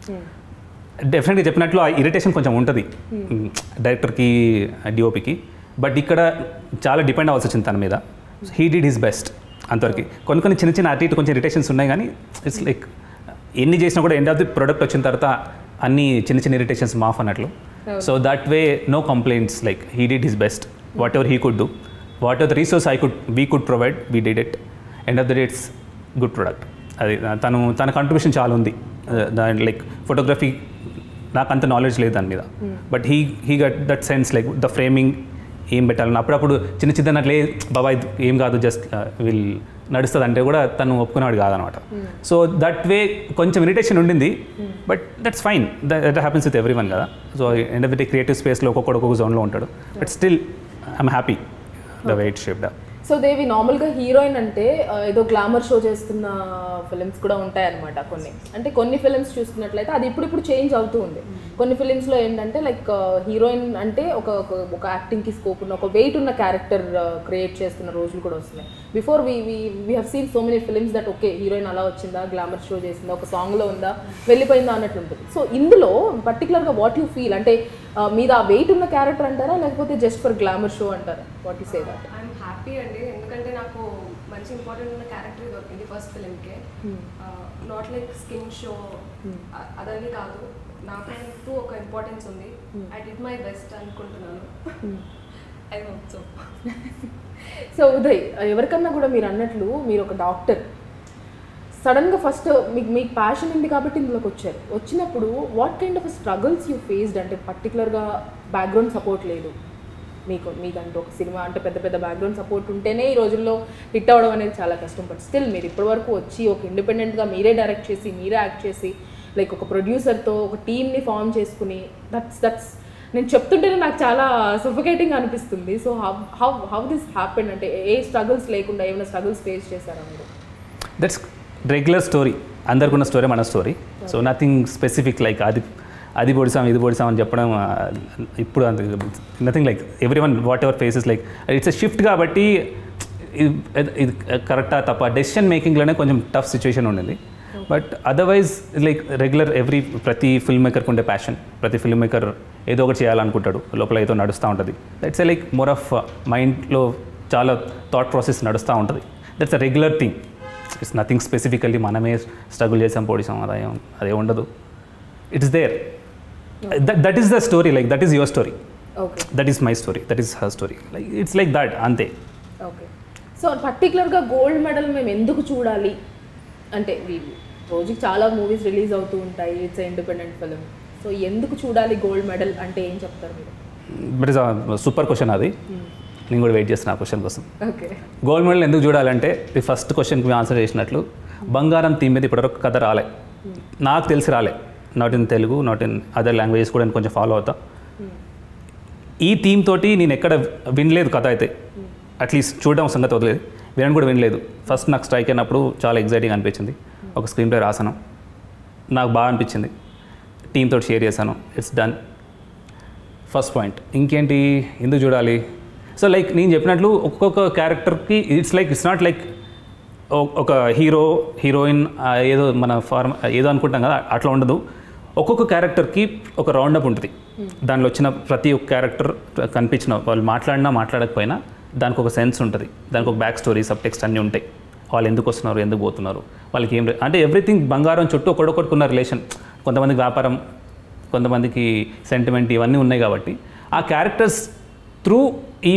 డెఫినెట్గా చెప్పినట్లు ఆ ఇరిటేషన్ కొంచెం ఉంటుంది డైరెక్టర్కి డిఓపికి. బట్ ఇక్కడ చాలా డిపెండ్ అవ్వాల్సి వచ్చింది తన మీద. హీ డిడ్ హిస్ బెస్ట్ అంతవరకు. కొన్ని కొన్ని చిన్న చిన్న అటు ఇటు కొంచెం ఇరిటేషన్స్ ఉన్నాయి, కానీ ఇట్స్ లైక్ ఎన్ని చేసినా కూడా ఎండ్ ఆఫ్ ది ప్రోడక్ట్ వచ్చిన తర్వాత అన్ని చిన్న చిన్న ఇరిటేషన్స్ మాఫ్ అన్నట్లు. So that way no complaints. Like he did his best, whatever he could do, whatever the resource I could we could provide we did it. End of the day it's good product. అది తను తన contribution చాలా ఉంది దాని. Like photography నాకు అంత knowledge లేదు దాని మీద, but he he got that sense like the framing ఏం పెట్టాలని. అప్పుడప్పుడు చిన్న చిన్న అట్లే బాబాయ్ ఏం కాదు జస్ట్ వీల్ నడుస్తుంది అంటే కూడా తను ఒప్పుకునేవాడు కాదనమాట. సో దట్ వే కొంచెం ఇరిటేషన్ ఉండింది, but that's fine. That happens with everyone కదా. So end of the day creative స్పేస్లో ఒక్కొక్కడు ఒక్కొక్క జోన్లో ఉంటాడు. But still I'm happy the way it shaped up. So Devi, నార్మల్గా హీరోయిన్ అంటే ఏదో గ్లామర్ షో చేస్తున్న ఫిలిమ్స్ కూడా ఉంటాయన్నమాట కొన్ని. అంటే కొన్ని ఫిలిమ్స్ చూస్తున్నట్లయితే అది ఇప్పుడు ఇప్పుడు చేంజ్ అవుతూ ఉంది. కొన్ని ఫిలిమ్స్లో ఏంటంటే లైక్ హీరోయిన్ అంటే ఒక ఒక యాక్టింగ్కి స్కోప్ ఉన్న ఒక వెయిట్ ఉన్న క్యారెక్టర్ క్రియేట్ చేస్తున్న రోజులు కూడా వస్తున్నాయి. Before we we we have seen so many films that okay heroine అలా వచ్చిందా, గ్లామర్ షో చేసిందా, ఒక సాంగ్లో ఉందా, వెళ్ళిపోయిందా అన్నట్లు ఉంటుంది. సో ఇందులో పర్టికులర్గా వాట్ యూ ఫీల్ అంటే మీద ఆ వెయిట్ ఉన్న క్యారెక్టర్ అంటారా లేకపోతే జస్ట్ ఫర్ గ్లామర్ షో అంటారా? What you say that? I'm happy అండి, ఎందుకంటే నాకు మంచి ఇంపార్టెంట్ ఉన్న క్యారెక్టర్ దొరికింది ఫస్ట్ ఫిలింకే. నాట్ లైక్ స్కిన్ షో అదని కాదు, నాకంటూ ఒక ఇంపార్టెన్స్ ఉంది. ఐ డిడ్ మై బెస్ట్ అనుకుంటున్నాను. I hope so. So Uday, ఎవరికన్నా కూడా మీరు అన్నట్లు మీరు ఒక డాక్టర్, సడన్గా ఫస్ట్ మీకు మీకు ప్యాషన్ ఉంది కాబట్టి ఇందులోకి వచ్చారు. వచ్చినప్పుడు what kind of struggles you faced? అంటే పర్టికులర్గా బ్యాక్గ్రౌండ్ సపోర్ట్ లేదు మీకు, మీకంటూ ఒక సినిమా అంటే పెద్ద పెద్ద బ్యాక్గ్రౌండ్ సపోర్ట్ ఉంటేనే ఈ రోజుల్లో హిట్ అవ్వడం అనేది చాలా కష్టం. బట్ స్టిల్ మీరు ఇప్పటివరకు వచ్చి ఒక ఇండిపెండెంట్గా మీరే డైరెక్ట్ చేసి మీరే యాక్ట్ చేసి లైక్ ఒక ప్రొడ్యూసర్తో ఒక టీమ్ని ఫామ్ చేసుకుని దట్స్ దట్స్ నేను చెప్తుంటేనే నాకు చాలా సఫోకేటింగ్ అనిపిస్తుంది. So how how how this happen? అంటే ఏ స్ట్రగుల్స్ లేకుండా ఏమైనా స్ట్రగుల్స్ ఫేస్ చేశారా మీరు? దట్స్ రెగ్యులర్ స్టోరీ, అందరికి ఉన్న స్టోరీ మన story. So nothing specific like అది అది పొడిసాం ఇది పొడిసాం అని చెప్పడం ఇప్పుడు అంత nothing like everyone whatever faces like it's a shift కాబట్టి ఇది ఇది కరెక్టా తప్ప డెసిషన్ మేకింగ్లోనే కొంచెం టఫ్ సిచ్యువేషన్ ఉండింది. But otherwise like regular every ప్రతి ఫిల్మ్ మేకర్కి ఉండే ప్యాషన్, ప్రతి ఫిల్మ్ మేకర్ ఏదో ఒకటి చేయాలనుకుంటాడు, లోపల ఏదో నడుస్తూ ఉంటుంది. That's a like more of మైండ్లో చాలా థాట్ ప్రాసెస్ నడుస్తూ ఉంటుంది. That's a regular thing. It's nothing specifically మనమే స్ట్రగుల్ చేసాం పొడిసాం అదే అదే ఉండదు. It's there. That that is the story, like that is your story, that is my story, that is her story, like it's like that అంతే. Okay. So పర్టికులర్గా gold medal మేము ఎందుకు చూడాలి అంటే, రోజుకి చాలా మూవీస్ రిలీజ్ అవుతూ ఉంటాయి, ఇట్స్ ఇండిపెండెంట్ ఫిలిం, సో ఎందుకు చూడాలి గోల్డ్ మెడల్ అంటే ఏం చెప్తారు మీరు? బట్ ఇస్ సూపర్ క్వశ్చన్ అది. నేను కూడా వెయిట్ చేస్తున్నా ఆ క్వశ్చన్ కోసం. ఓకే. గోల్డ్ మెడల్ ఎందుకు చూడాలంటే ఈ ఫస్ట్ క్వశ్చన్కి మేము ఆన్సర్ చేసినట్లు బంగారం థీమ్ మీద ఇప్పటివరకు కథ రాలే, నాకు తెలిసి రాలే. Not in Telugu, not in other languages కూడా నేను కొంచెం ఫాలో అవుతా. ఈ థీమ్ తోటి నేను ఎక్కడ వినలేదు కథ అయితే, అట్లీస్ట్ చూడడం సంగతి వదిలేదు, వినడం కూడా వినలేదు. ఫస్ట్ నాకు స్ట్రైక్ అయినప్పుడు చాలా ఎగ్జైటింగ్ అనిపించింది. ఒక స్క్రీన్ ప్లే రాసాను, నాకు బాగా అనిపించింది, టీమ్ తోటి షేర్ చేశాను, ఇట్స్ డన్. First point. ఇంకేంటి ఎందుకు చూడాలి? సో లైక్ నేను చెప్పినట్లు ఒక్కొక్క క్యారెక్టర్కి it's like it's not like ఒక హీరో హీరోయిన్ ఏదో మన ఫార్మ్ ఏదో అనుకుంటాం కదా, అట్లా ఉండదు. ఒక్కొక్క క్యారెక్టర్కి ఒక రౌండప్ ఉంటుంది. దానిలో వచ్చిన ప్రతి ఒక్క క్యారెక్టర్ కనిపించిన వాళ్ళు మాట్లాడినా మాట్లాడకపోయినా దానికి ఒక సెన్స్ ఉంటుంది, దానికి ఒక బ్యాక్ స్టోరీ, సబ్ టెక్స్ట్ అన్నీ ఉంటాయి. వాళ్ళు ఎందుకు వస్తున్నారు, ఎందుకు పోతున్నారు, వాళ్ళకి ఏం అంటే ఎవ్రీథింగ్ బంగారం చుట్టూ ఒకడొకటికున్న రిలేషన్. కొంతమందికి వ్యాపారం, కొంతమందికి సెంటిమెంట్, ఇవన్నీ ఉన్నాయి. కాబట్టి ఆ క్యారెక్టర్స్ త్రూ ఈ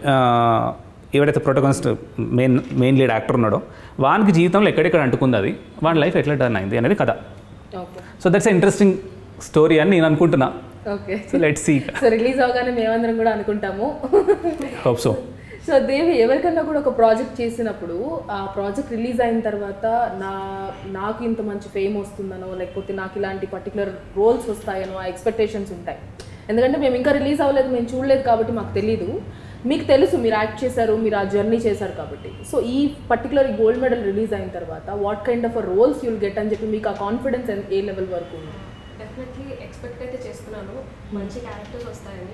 ఎవరైతే protagonist main main lead actor ఉన్నాడో వానికి జీవితంలో ఎక్కడెక్కడ అంటుకుంది, అది వాడి లైఫ్ ఎట్లా టర్న్ అయింది అనేది కథ. సో దట్స్ ఇంట్రెస్టింగ్ స్టోరీ అని నేను అనుకుంటున్నా. Okay. So let's see. So release అవగానే మేమందరం కూడా అనుకుంటాము. Hope so. సో దేవి, ఎవరికన్నా కూడా ఒక ప్రాజెక్ట్ చేసినప్పుడు ఆ ప్రాజెక్ట్ రిలీజ్ అయిన తర్వాత నా నాకు ఇంత మంచి ఫేమ్ వస్తుందనో, లేకపోతే నాకు ఇలాంటి పర్టికులర్ రోల్స్ వస్తాయనో ఆ ఎక్స్పెక్టేషన్స్ ఉంటాయి. ఎందుకంటే మేము ఇంకా రిలీజ్ అవ్వలేదు, మేము చూడలేదు కాబట్టి మాకు తెలీదు. మీకు తెలుసు మీరు యాక్ట్ చేశారు, మీరు ఆ జర్నీ చేశారు కాబట్టి. సో ఈ పర్టికులర్ గోల్డ్ మెడల్ రిలీజ్ అయిన తర్వాత what kind of roles you'll get అని చెప్పి మీకు ఆ కాన్ఫిడెన్స్ ఏ లెవెల్ వరకు ఉంది? డెఫినెట్లీ ఎక్స్పెక్ట్ అయితే చేస్తున్నాను, మంచి క్యారెక్టర్స్ వస్తాయని.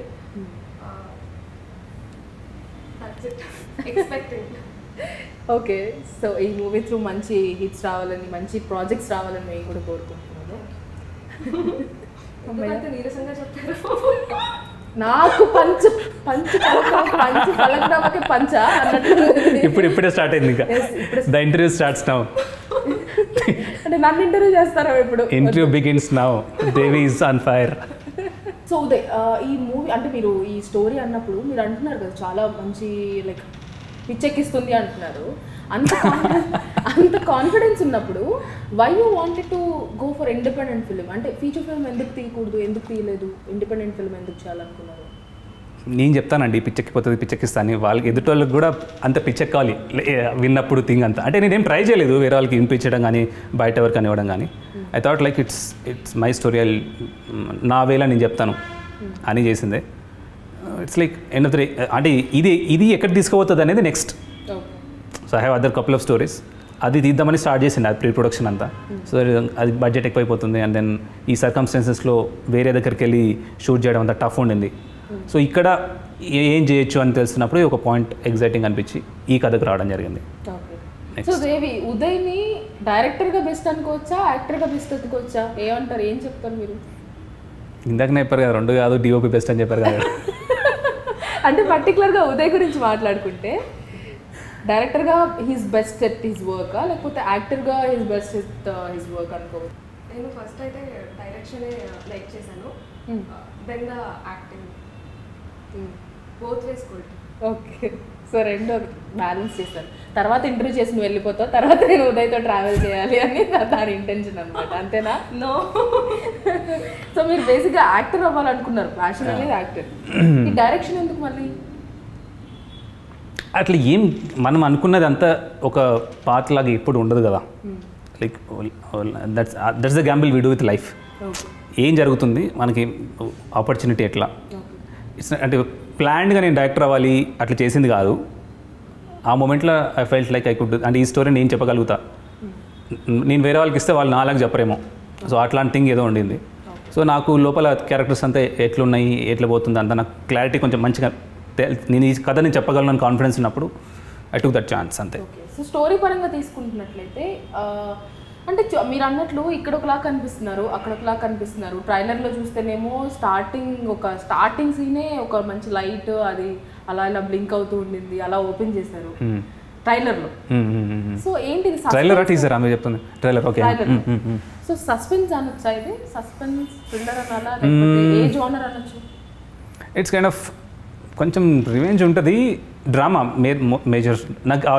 ఎక్స్పెక్టింగ్. ఓకే. సో ఈ మూవీ త్రూ మంచి హిట్స్ రావాలని, మంచి ప్రాజెక్ట్స్ రావాలని మేము కూడా కోరుకుంటున్నాను. నీరసంగా చెప్పారు. నాకు పంచ పంచ పంచ పలకడానికి పంచ అన్నట్టు ఇప్పుడు ఇప్పుడే స్టార్ట్ అయింది. ఇంకా ద ఇంటర్వ్యూ స్టార్ట్స్ నౌ. అంటే నన్ను ఇంటర్వ్యూ చేస్తారా ఇప్పుడు? Interview begins now. Devi is on fire. So Uday, ఈ మూవీ అంటే మీరు ఈ స్టోరీ అన్నప్పుడు మీరు అంటున్నారు కదా చాలా మంచి లైక్ పిచ్చెక్కిస్తుంది అంటున్నారు. అంత అంత కాన్ఫిడెన్స్ ఉన్నప్పుడు why you wanted to go for independent film? అంటే ఫీచర్ ఫిల్మ్ ఎందుకు తీయకూడదు, ఎందుకు తీయలేదు, ఇండిపెండెంట్ ఫిల్మ్ ఎందుకు చేయాలనుకున్నారు? నేను చెప్తానండి పిచ్చెక్కిపోతుంది పిచ్చెక్కిస్తాను, వాళ్ళకి ఎదుటోళ్ళకి కూడా అంత పిచ్చెక్కాలి విన్నప్పుడు థింగ్ అంతా. అంటే నేనేం ట్రై చేయలేదు వేరే వాళ్ళకి వినిపించడం కానీ బయట ఎవరికి ఇవ్వడం కానీ. I thought like it's it's my story, నా వేలా నేను చెప్తాను అని చేసిందే. It's like end of the అంటే ఇది ఇది ఎక్కడ తీసుకుపోతుంది అనేది next. So I have other couple of stories. అది తీద్దామని స్టార్ట్ చేసింది అది ప్రీ ప్రొడక్షన్ అంతా. సో అది బడ్జెట్ ఎక్కువైపోతుంది అండ్ దెన్ ఈ సర్కమ్స్టాన్సెస్లో వేరే దగ్గరికి వెళ్ళి షూట్ చేయడం అంతా టఫ్ ఉండింది. సో ఇక్కడ ఏం చేయొచ్చు అని తెలిసినప్పుడు ఒక పాయింట్ ఎగ్జైటింగ్ అనిపించి ఈ కథకు రావడం జరిగింది. సో దేవి, ఉదయ్ని డైరెక్టర్గా బెస్ట్ అనుకోవచ్చా, యాక్టర్గా బెస్ట్ అనుకోవచ్చా? ఏమంటారు, ఏం చెప్తారు మీరు? ఇందాకనే చెప్పారు కదా రెండు కాదు డిఓపి బెస్ట్ అని చెప్పారు కదా. అంటే పర్టికులర్గా ఉదయ్ గురించి మాట్లాడుకుంటే డైరెక్టర్గా he's best at his work, లేకపోతే యాక్టర్గా his best at his work అనుకోవచ్చు? నేను ఫస్ట్ అయితే డైరెక్షనే లైక్ చేశాను, then the acting, both ways good. Okay. So రెండు బ్యాలెన్స్ చేశాను. తర్వాత ఇంటర్వ్యూ చేసి నువ్వు వెళ్ళిపోతావు, తర్వాత నేను ఉదయ్తో ట్రావెల్ చేయాలి అని దాని ఇంటెన్షన్ అనమాట, అంతేనా? నో. సో మీరు బేసిక్గా యాక్టర్ అవ్వాలనుకున్నారు, ప్యాషన్ అనేది యాక్టర్. ఈ డైరెక్షన్ ఎందుకు మళ్ళీ? అట్లా ఏం మనం అనుకున్నది అంతా ఒక పాత్ లాగా ఎప్పుడు ఉండదు కదా. Like that's that's the gamble we do with life. ఏం జరుగుతుంది మనకి, ఆపర్చునిటీ ఎట్లా, ఇట్స్ అంటే ప్లాన్డ్గా నేను డైరెక్టర్ అవ్వాలి అట్లా చేసింది కాదు. ఆ మూమెంట్లో I felt like I could, అంటే ఈ స్టోరీ నేను చెప్పగలుగుతా, నేను వేరే వాళ్ళకి ఇస్తే వాళ్ళు నాలాగా చెప్పరేమో. సో అట్లాంటి థింగ్ ఏదో ఉండింది. సో నాకు లోపల క్యారెక్టర్స్ అంతా ఎట్లున్నాయి, ఎట్లా పోతుంది అంతా నాకు క్లారిటీ కొంచెం మంచిగా, నేను ఈ కథ నేను చెప్పగలను కాన్ఫిడెన్స్ ఉన్నప్పుడు ఐ టుక్ దట్ ఛాన్స్ అంతే. సో స్టోరీ పరంగా తీసుకుంటున్నట్లయితే అంటే మీరు అన్నట్లు ఇక్కడ ఒకలా కనిపిస్తున్నారు, అక్కడ ఒకలా కనిపిస్తున్నారు. ట్రైలర్లో చూస్తేనేమో స్టార్టింగ్ ఒక స్టార్టింగ్ సీనే ఒక మంచి లైట్ అది అలా ఇలా బ్లింక్ అవుతూ ఉండింది, అలా ఓపెన్ చేశారు ట్రైలర్లో. సో ఏంటి ట్రైలర్ టీజర్ ఆమె చెప్తుంది ట్రైలర్. ఓకే. సో సస్పెన్స్ అనొచ్చా ఇది? సస్పెన్స్ థ్రిల్లర్ అనాలా లేకపోతే ఏ జోనర్ అనొచ్చు? ఇట్స్ కైండ్ ఆఫ్ కొంచెం రివెంజ్ ఉంటుంది, డ్రామా మే మేజర్. నాకు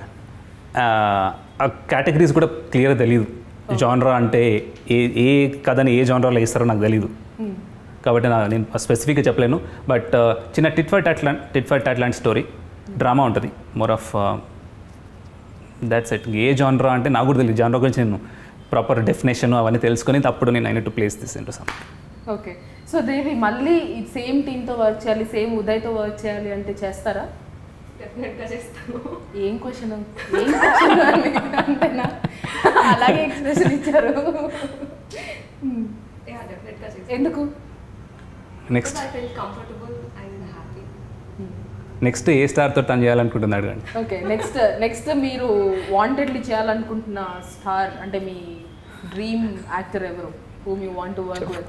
ఆ కేటగిరీస్ కూడా క్లియర్గా తెలియదు. జానరా అంటే ఏ ఏ కథని ఏ జానరాలో వేస్తారో నాకు తెలీదు, కాబట్టి నా నేను స్పెసిఫిక్గా చెప్పలేను. బట్ చిన్న టిట్ ఫర్ టాట్ లాంటి టిట్ ఫర్ టాట్ లాంటి స్టోరీ డ్రామా ఉంటుంది. More of that's it. ఏ జానరా అంటే నాకు కూడా తెలియదు. జానరా గురించి నేను ప్రాపర్ డెఫినేషన్ అవన్నీ తెలుసుకొని అప్పుడు నేను అయినట్టు ప్లేస్ తీసి into some. Okay. So Devi మళ్ళీ సేమ్ టీంతో వర్క్ చేయాలి, సేమ్ ఉదయ్తో వర్క్ చేయాలి అంటే చేస్తారా? డెఫినెట్గా చేస్తాను. ఏం క్వశ్చన్ ఏం క్వశ్చన్ అంతేనా? అలాగే ఎక్స్ప్రెషన్ ఇచ్చారు. డెఫినెట్గా చేస్తాను. ఎందుకు? Next I feel comfortable and happy. Next ఏ స్టార్తో టర్న్ చేయాలనుకుంటున్నాడు కానీ. ఓకే. నెక్స్ట్ నెక్స్ట్ మీరు వాంటెడ్లీ చేయాలనుకుంటున్న స్టార్ అంటే మీ డ్రీమ్ యాక్టర్ ఎవరు? Whom you want to work with?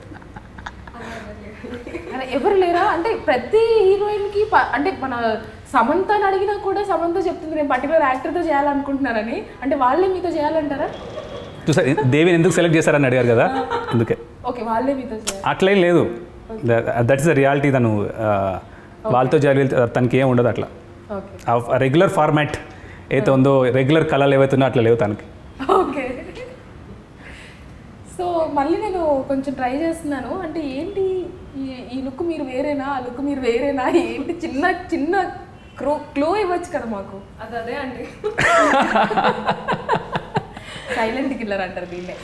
ఎవరు లేరా? అంటే ప్రతి హీరోయిన్కి అంటే మన సమంతని అడిగినా కూడా సమంత చెప్తుంది నేను పర్టికులర్ యాక్టర్తో చేయాలనుకుంటున్నానని. అంటే వాళ్ళే మీతో చేయాలంటారా? చూసారు దేవిని ఎందుకు సెలెక్ట్ చేశారని అడిగారు కదా, అందుకే. ఓకే, వాళ్ళే మీతో చేయాలి అట్లేం లేదు. That is the reality. తను వాళ్ళతో చేయాలి, తనకి ఏం ఉండదు అట్లా. రెగ్యులర్ ఫార్మాట్ ఏదైతే ఉందో, రెగ్యులర్ కళలు ఏవైతే ఉన్నా అట్లా లేవు తనకి. ఓకే. సో మళ్ళీ నేను కొంచెం ట్రై చేస్తున్నాను. అంటే ఏంటి ఈ ఈ లుక్ మీరు వేరేనా, ఆ లుక్ మీరు వేరేనా, ఏంటి చిన్న చిన్న క్రూ క్లూ ఇవ్వచ్చు కదా మాకు. అది అదే అండి. సైలెంట్ కిల్లర్ అంటారు దీన్నే.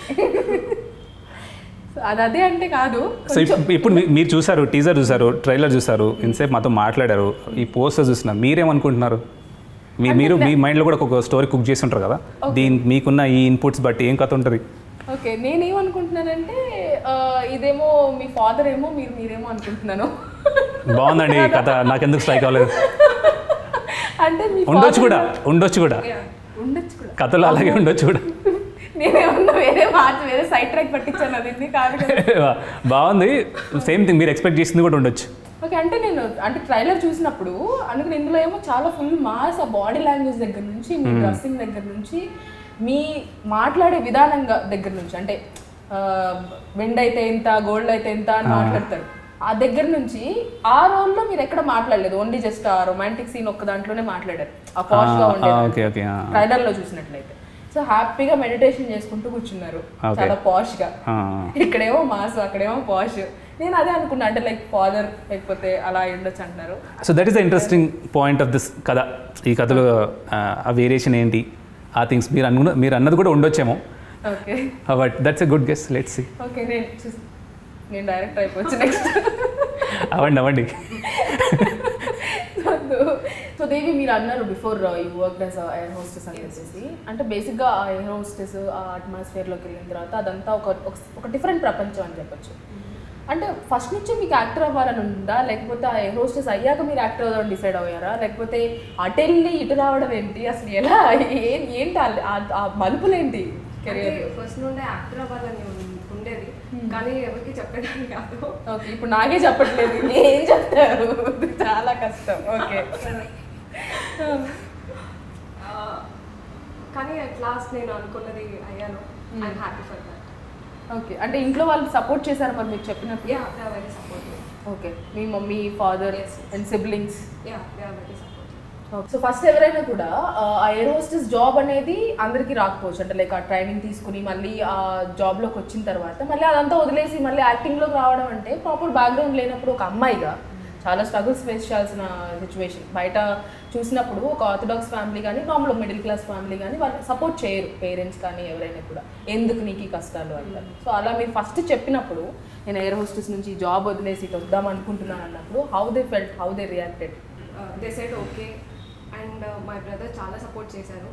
అది అదే అంటే కాదు. సో ఇప్పుడు మీరు చూసారు, టీజర్ చూసారు, ట్రైలర్ చూసారు, ఇంతసేపు మాతో మాట్లాడారు, ఈ పోస్టర్ చూస్తున్నారు, మీరేమనుకుంటున్నారు? మీ మీరు మీ మైండ్లో కూడా ఒక స్టోరీ కుక్ చేసి ఉంటారు కదా, దీని మీకున్న ఈ ఇన్పుట్స్ బట్టి ఏం కథ ఉంటుంది? ఓకే, నేనేమనుకుంటున్నానంటే ఇదేమో మీ ఫాదర్ ఏమో మీరు మీరేమో అనుకుంటున్నాను. బాగుందండి కథ, నాకెందుకు స్ట్రైక్ అవ్వలేదు. అంటే ఉండొచ్చు కూడా ఉండొచ్చు కూడా ఉండొచ్చు కూడా కథలో అలాగే ఉండొచ్చు కూడా. నేనేమన్నా వేరే మాట వేరే సైడ్ ట్రాక్ పట్టించాను, అది కాదు. బాగుంది, సేమ్ థింగ్ మీరు ఎక్స్పెక్ట్ చేసింది కూడా ఉండొచ్చు. ఓకే, అంటే నేను అంటే ట్రైలర్ చూసినప్పుడు అందుకని ఇందులో ఏమో చాలా ఫుల్ మాస్, ఆ బాడీ లాంగ్వేజ్ దగ్గర నుంచి, మీ డ్రెస్సింగ్ దగ్గర నుంచి, మీ మాట్లాడే విధానంగా దగ్గర నుంచి, అంటే వెండ్ అయితే ఎంత, గోల్డ్ అయితే ఎంత అని మాట్లాడతారు, ఆ దగ్గర నుంచి ఆ రోల్లో మీరు ఎక్కడ మాట్లాడలేదు, ఓన్లీ జస్ట్ ఆ రొమాంటిక్ సీన్ ఒక్క దాంట్లోనే మాట్లాడారు, ఆ పాష్ గా ఉండేది ట్రైలర్ లో చూసినట్లయితే. సో హ్యాపీగా మెడిటేషన్ చేసుకుంటూ కూర్చున్నారు, చాలా పాష్ గా. ఇక్కడేమో మాస్, అక్కడేమో పాష్. నేను అదే అనుకున్నా, అంటే లైక్ ఫాదర్ లేకపోతే అలా ఉండొచ్చు అంటున్నారు. So that is the interesting point of this కథ. ఈ కథలో ఆ వేరియేషన్ ఏంటి, ఆ థింగ్స్ మీరు అన్న మీరు అన్నది కూడా ఉండొచ్చేమో. Okay, but that's a good guess. Let's see. Okay, నేను నేను డైరెక్ట్ అయిపోవచ్చు నెక్స్ట్. అవ్వండి అవ్వండి. సో దేవి, మీరు అన్నారు before you work as air hostess అని చెప్పేసి. అంటే బేసిక్గా ఆ ఎయిర్ హోస్టెస్ ఆ అట్మాస్ఫియర్లోకి వెళ్ళిన తర్వాత అదంతా ఒక ఒక డిఫరెంట్ ప్రపంచం అని చెప్పొచ్చు. అంటే ఫస్ట్ నుంచి మీకు యాక్టర్ అవ్వాలని ఉందా, లేకపోతే ఆ ఎయిర్ హోస్టెస్ అయ్యాక మీరు యాక్టర్ అవ్వాలని డిసైడ్ అయ్యారా, లేకపోతే అటు వెళ్ళి ఇటు రావడం ఏంటి, అసలు ఎలా ఏంటి ఆ మలుపులేంటి కెరీర్? ఫస్ట్ నుండి యాక్టర్ అవ్వాలని ఉండేది, కానీ ఎవరికి చెప్పడానికి కాదు. ఓకే, ఇప్పుడు నాకే చెప్పట్లేదు, ఏం చెప్తారు, చాలా కష్టం. ఓకే, కానీ అట్ లాస్ట్ నేను అనుకున్నది అయ్యాను. I'm happy for that. Okay, అంటే ఇంట్లో వాళ్ళు సపోర్ట్ చేశారు మరి మీరు చెప్పినట్టు? Yeah, they are very supportive. Okay, మీ mummy, father and siblings? Yeah, they are very supportive. So first ఎవరైనా కూడా ఆ ఎయిర్ హోస్టెస్ జాబ్ అనేది అందరికీ రాకపోవచ్చు. అంటే లైక్ ఆ ట్రైనింగ్ తీసుకుని మళ్ళీ ఆ జాబ్లోకి వచ్చిన తర్వాత మళ్ళీ అదంతా వదిలేసి మళ్ళీ యాక్టింగ్లోకి రావడం అంటే ప్రాపర్ బ్యాక్గ్రౌండ్ లేనప్పుడు ఒక అమ్మాయిగా చాలా స్ట్రగుల్స్ ఫేస్ చేయాల్సిన సిచ్యువేషన్. బయట చూసినప్పుడు ఒక ఆర్థడాక్స్ ఫ్యామిలీ కానీ మామూలు మిడిల్ క్లాస్ ఫ్యామిలీ కానీ వాళ్ళు సపోర్ట్ చేయరు, పేరెంట్స్ కానీ ఎవరైనా కూడా, ఎందుకు నీకు ఈ కష్టాలు అంటారు. సో అలా మీరు ఫస్ట్ చెప్పినప్పుడు నేను ఎయిర్ హోస్టెస్ నుంచి జాబ్ వదిలేసి ఇటు వద్దాం అనుకుంటున్నాను అన్నప్పుడు how they felt, how they reacted? They said okay, and my brother చాలా సపోర్ట్ చేశారు.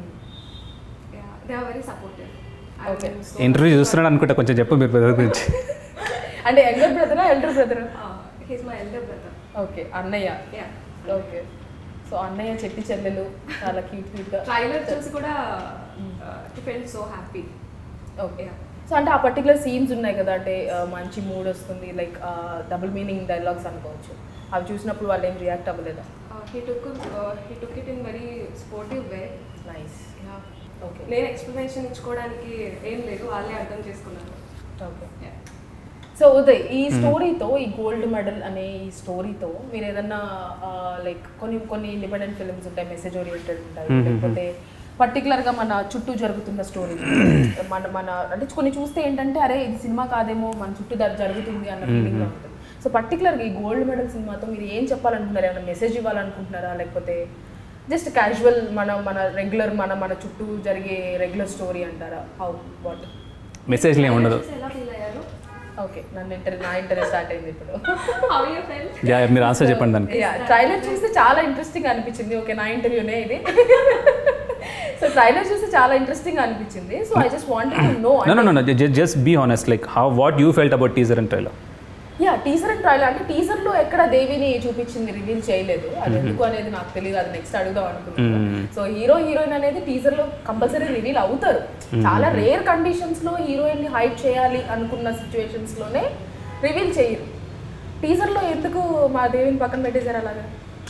They are very supportive. Okay, interview చూస్తున్నాడు అనుకుంటా, కొంచెం చెప్పు మీరు బ్రదర్ గురించి. అంటే యంగర్ బ్రదరా, ఎల్డర్ బ్రదరా? He's my elder brother. Okay, అన్నయ్య. Yeah, okay. సో అన్నయ్య చెట్టి చెల్లెలు చాలా క్యూట్ క్యూట్గా. ట్రైలర్ చూసి కూడా he felt so happy. Okay. So అంటే ఆ పర్టికులర్ సీన్స్ ఉన్నాయి కదా, అంటే మంచి మూడ్ వస్తుంది, లైక్ డబుల్ మీనింగ్ డైలాగ్స్ అనుకోవచ్చు, అవి చూసినప్పుడు వాళ్ళు ఏం రియాక్ట్ అవ్వలేదా? He took he took it in very sportive way. Nice. Okay. నేను ఎక్స్ప్లెనేషన్ ఇచ్చుకోవడానికి ఏం లేదు, వాళ్ళే అర్థం చేసుకున్నారు. ఓకే. సో ఉదయ్, ఈ స్టోరీతో, ఈ గోల్డ్ మెడల్ అనే ఈ స్టోరీతో మీరు ఏదన్నా లైక్ కొన్ని కొన్ని ఇండిపెండెంట్ ఫిల్మ్స్ ఉంటాయి, మెసేజ్ ఓరియంటెడ్ ఉంటాయి, లేకపోతే పర్టికులర్గా మన చుట్టూ జరుగుతున్న స్టోరీ మన మన అంటే కొన్ని చూస్తే ఏంటంటే అరే ఇది సినిమా కాదేమో, మన చుట్టూ జరుగుతుంది అన్న ఫీలింగ్లో ఉంటుంది. సో పర్టికులర్గా ఈ గోల్డ్ మెడల్ సినిమాతో మీరు ఏం చెప్పాలనుకుంటున్నారు? ఏమైనా మెసేజ్ ఇవ్వాలనుకుంటున్నారా, లేకపోతే జస్ట్ క్యాజువల్ మన మన రెగ్యులర్ మన మన చుట్టూ జరిగే రెగ్యులర్ స్టోరీ అంటారా? హౌ వాట్ మెసేజ్లు ఏమి ఉండదు. ఎలా ఫీల్ అయ్యారు? ఓకే, నన్ను ఇంటర్ నా ఇంటర్వ్యూ స్టార్ట్ అయింది ఇప్పుడు. How you felt? యా, మీరు ఆన్సర్ చెప్పండి దానికి. ట్రైలర్ చూస్తే చాలా ఇంట్రెస్టింగ్ అనిపించింది. ఓకే, నా ఇంటర్వ్యూనే ఇది. సో ట్రైలర్ చూస్తే చాలా ఇంట్రెస్టింగ్ అనిపించింది. So I just wanted to know. No no no just be honest, like how what you felt about teaser and trailer? Yeah, teaser and trailer అంటే టీజర్లో ఎక్కడ దేవిని చూపించింది రివీల్ చేయలేదు, అది ఎందుకు అనేది నాకు తెలియదు, అది నెక్స్ట్ అడుగుదాం అనుకుంటున్నాను. సో హీరో హీరోయిన్ అనేది టీజర్లో కంపల్సరీ రివీల్ అవుతారు. చాలా రేర్ కండిషన్స్లో హీరోయిన్ని హైడ్ చేయాలి అనుకున్న సిచ్యువేషన్స్లోనే రివీల్ చేయరు. టీజర్లో ఎందుకు మా దేవిని పక్కన పెట్టేశారు అలాగా?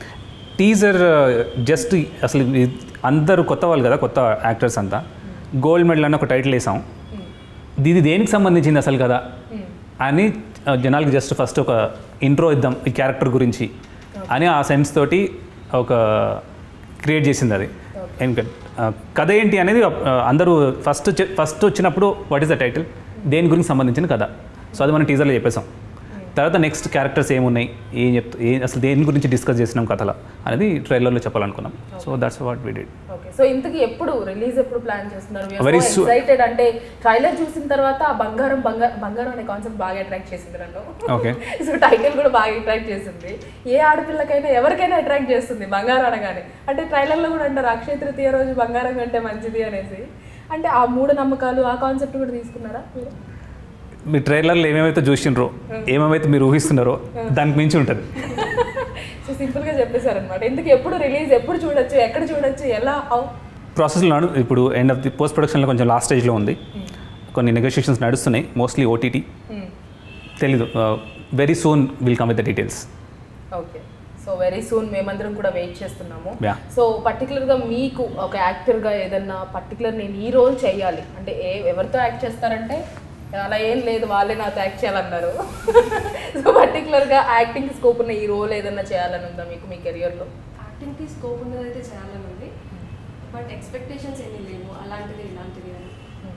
టీజర్ జస్ట్ అసలు అందరూ కొత్త వాళ్ళు కదా, కొత్త యాక్టర్స్ అంతా. గోల్డ్ మెడల్ అని ఒక టైటిల్ వేసాం, ఇది దేనికి సంబంధించింది అసలు కదా అని జనాలకి జస్ట్ ఫస్ట్ ఒక ఇంట్రో ఇద్దాం ఈ క్యారెక్టర్ గురించి అని ఆ సెన్స్ తోటి ఒక క్రియేట్ చేసింది అది. ఇంకా కథ ఏంటి అనేది అందరూ ఫస్ట్ ఫస్ట్ వచ్చినప్పుడు వాట్ ఈస్ ద టైటిల్, దేని గురించి సంబంధించిన కథ. సో అది మనం టీజర్లో చెప్పేసాం. తర్వాత నెక్స్ట్ క్యారెక్టర్స్ ఏమున్నాయి, ఏం చెప్తా ఏ అసలు దేని గురించి డిస్కస్ చేసినాం కథలో అనేది ట్రైలర్లో చెప్పాలనుకున్నాం. So that's what we did. Okay. So ఇంతకీ ఎప్పుడు రిలీజ్ ఎప్పుడు ప్లాన్ చేస్తున్నారు? Very excited. అంటే ట్రైలర్ చూసిన తర్వాత ఆ బంగారం బంగారం బంగారం అనే కాన్సెప్ట్ బాగా అట్రాక్ట్ చేసింది నన్ను. ఓకే. సో టైటిల్ కూడా బాగా అట్రాక్ట్ చేసింది. ఏ ఆడపిల్లకైనా ఎవరికైనా అట్రాక్ట్ చేస్తుంది బంగారం అనగానే. అంటే ట్రైలర్లో కూడా అంటారు అక్షయ తృతీయ రోజు బంగారం కంటే మంచిది అనేసి. అంటే ఆ మూఢ నమ్మకాలు ఆ కాన్సెప్ట్ కూడా తీసుకున్నారా మీరు? మీ ట్రైలర్లో ఏమేమైతే చూసినారో, ఏమేమైతే మీరు ఊహిస్తున్నారో దానికి మించి ఉంటుంది. సో సింపుల్గా చెప్పేశారనమాట. ఎందుకు ఎప్పుడు రిలీజ్, ఎప్పుడు చూడొచ్చు, ఎక్కడ చూడొచ్చు, ఎలా, హౌ ప్రాసెస్లో నడు ఇప్పుడు ఎండ్ ఆఫ్ ది పోస్ట్ ప్రొడక్షన్లో కొంచెం లాస్ట్ స్టేజ్లో ఉంది. కొన్ని నెగోషియేషన్స్ నడుస్తున్నాయి, మోస్ట్లీ ఓటీటీ. తెలీదు, very soon will come with the details. Okay. So very soon మేమందరం కూడా వెయిట్ చేస్తున్నాము. Yeah. సో పర్టికులర్గా మీకు ఒక యాక్టర్గా ఏదన్నా పర్టికులర్ నేను ఈ రోల్ చేయాలి అంటే ఏ ఎవరితో యాక్ట్ చేస్తారంటే అలా ఏం లేదు, వాళ్ళే నాతో యాక్ట్ చేయాలన్నారు. సో పర్టికులర్గా యాక్టింగ్ స్కోప్ ఉన్న ఈ రోల్ ఏదన్నా చేయాలని ఉందా మీకు మీ కెరియర్లో? యాక్టింగ్కి స్కోప్ ఉన్నదైతే చేయాలని ఉంది, బట్ ఎక్స్పెక్టేషన్స్ ఏమీ లేవు అలాంటిది ఇలాంటిది అని.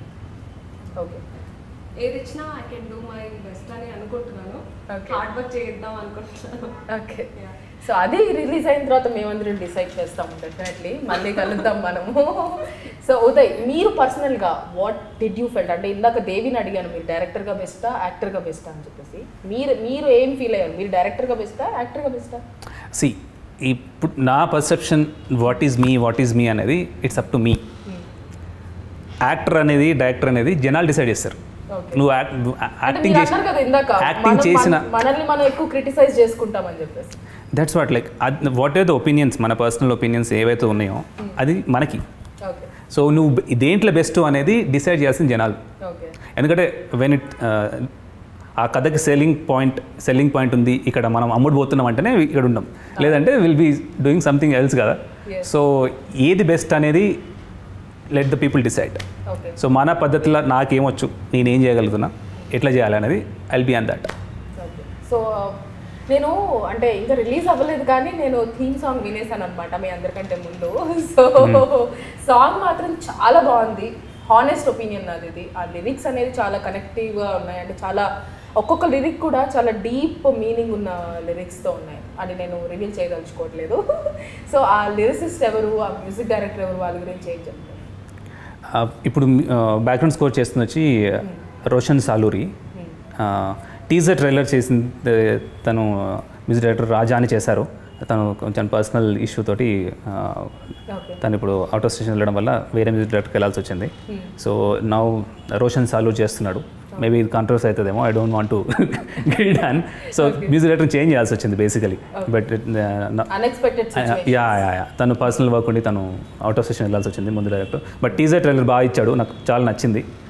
ఓకే. ఏది ఇచ్చినా I can do my best అని అనుకుంటున్నాను. హార్డ్ వర్క్ చేద్దాం అనుకుంటున్నాను. ఓకే. సో అది రిలీజ్ అయిన తర్వాత మేమందరం డిసైడ్ చేస్తాము డెఫినెట్లీ, మళ్ళీ కలుద్దాం మనము. సో ఉదయ్, మీరు పర్సనల్గా వాట్ డిడ్ యూ ఫెల్ట్? అంటే ఇందాక దేవిని అడిగాను, మీరు డైరెక్టర్గా బెస్టా యాక్టర్గా బెస్టా అని చెప్పేసి. మీరు మీరు ఏం ఫీల్ అయ్యారు? మీరు డైరెక్టర్గా బెస్టా యాక్టర్గా బెస్టా? సి, ఇప్పుడు నా perception what is me what is me అనేది it's up to me. Actor అనేది డైరెక్టర్ అనేది జనాలు డిసైడ్ చేస్తారు. నువ్వు యాక్టింగ్ చేసి యాక్టింగ్ చేసిన మనల్ని మనం ఎక్కువ క్రిటిసైజ్ చేసుకుంటామని చెప్పేసి. That's what like what are the opinions, మన పర్సనల్ ఒపీనియన్స్ ఏవైతే ఉన్నాయో అది మనకి. సో నువ్వు దేంట్లో బెస్ట్ అనేది డిసైడ్ చేయాల్సిన జనాలు. ఎందుకంటే వెన్ ఇట్ ఆ కథకి సెల్లింగ్ పాయింట్ సెల్లింగ్ పాయింట్ ఉంది, ఇక్కడ మనం అమ్ముడు పోతున్నాం అంటేనే ఇక్కడ ఉన్నాం, లేదంటే will be doing something else కదా. సో ఏది బెస్ట్ అనేది let the people decide. So మన పద్ధతిలో నాకేమొచ్చు, నేనేం చేయగలుగుతున్నా, ఎట్లా చేయాలి అనేది I'll be on that. So నేను అంటే ఇంకా రిలీజ్ అవ్వలేదు కానీ నేను థీమ్ సాంగ్ వినేసాను అనమాట మీ అందరికంటే ముందు. సో సాంగ్ మాత్రం చాలా బాగుంది, హానెస్ట్ ఒపీనియన్ నాది ఇది. ఆ లిరిక్స్ అనేది చాలా కనెక్టివ్గా ఉన్నాయి, అంటే చాలా ఒక్కొక్క లిరిక్ కూడా చాలా డీప్ మీనింగ్ ఉన్న లిరిక్స్తో ఉన్నాయి. అది నేను రివీల్ చేయదలుచుకోవట్లేదు. సో ఆ లిరిసిస్ట్ ఎవరు, ఆ మ్యూజిక్ డైరెక్టర్ ఎవరు, వాళ్ళ గురించి ఏం చెప్తారు? ఇప్పుడు బ్యాక్గ్రౌండ్ స్కోర్ చేస్తుంది వచ్చి రోషన్ సాలూరి. టీజర్ ట్రైలర్ చేసింది తను మ్యూజిక్ డైరెక్టర్ రాజా అని చేశారు. తను కొంచెం పర్సనల్ ఇష్యూ తోటి తను ఇప్పుడు అవుట్ ఆఫ్ స్టేషన్ వెళ్ళడం వల్ల వేరే మ్యూజిక్ డైరెక్టర్కి వెళ్ళాల్సి వచ్చింది. సో నౌ రోషన్ సాలూర్ చేస్తున్నాడు. మేబీ ఇది కాంట్రవర్సీ అవుతుందేమో, I don't want to get done. So music director change చేయాల్సి వచ్చింది basically. But yeah yeah yeah తను పర్సనల్ వర్క్ ఉండి తను అవుట్ ఆఫ్ స్టేషన్ వెళ్ళాల్సి వచ్చింది ముందు డైరెక్టర్. బట్ టీజర్ ట్రైలర్ బాగా ఇచ్చాడు, నాకు చాలా నచ్చింది.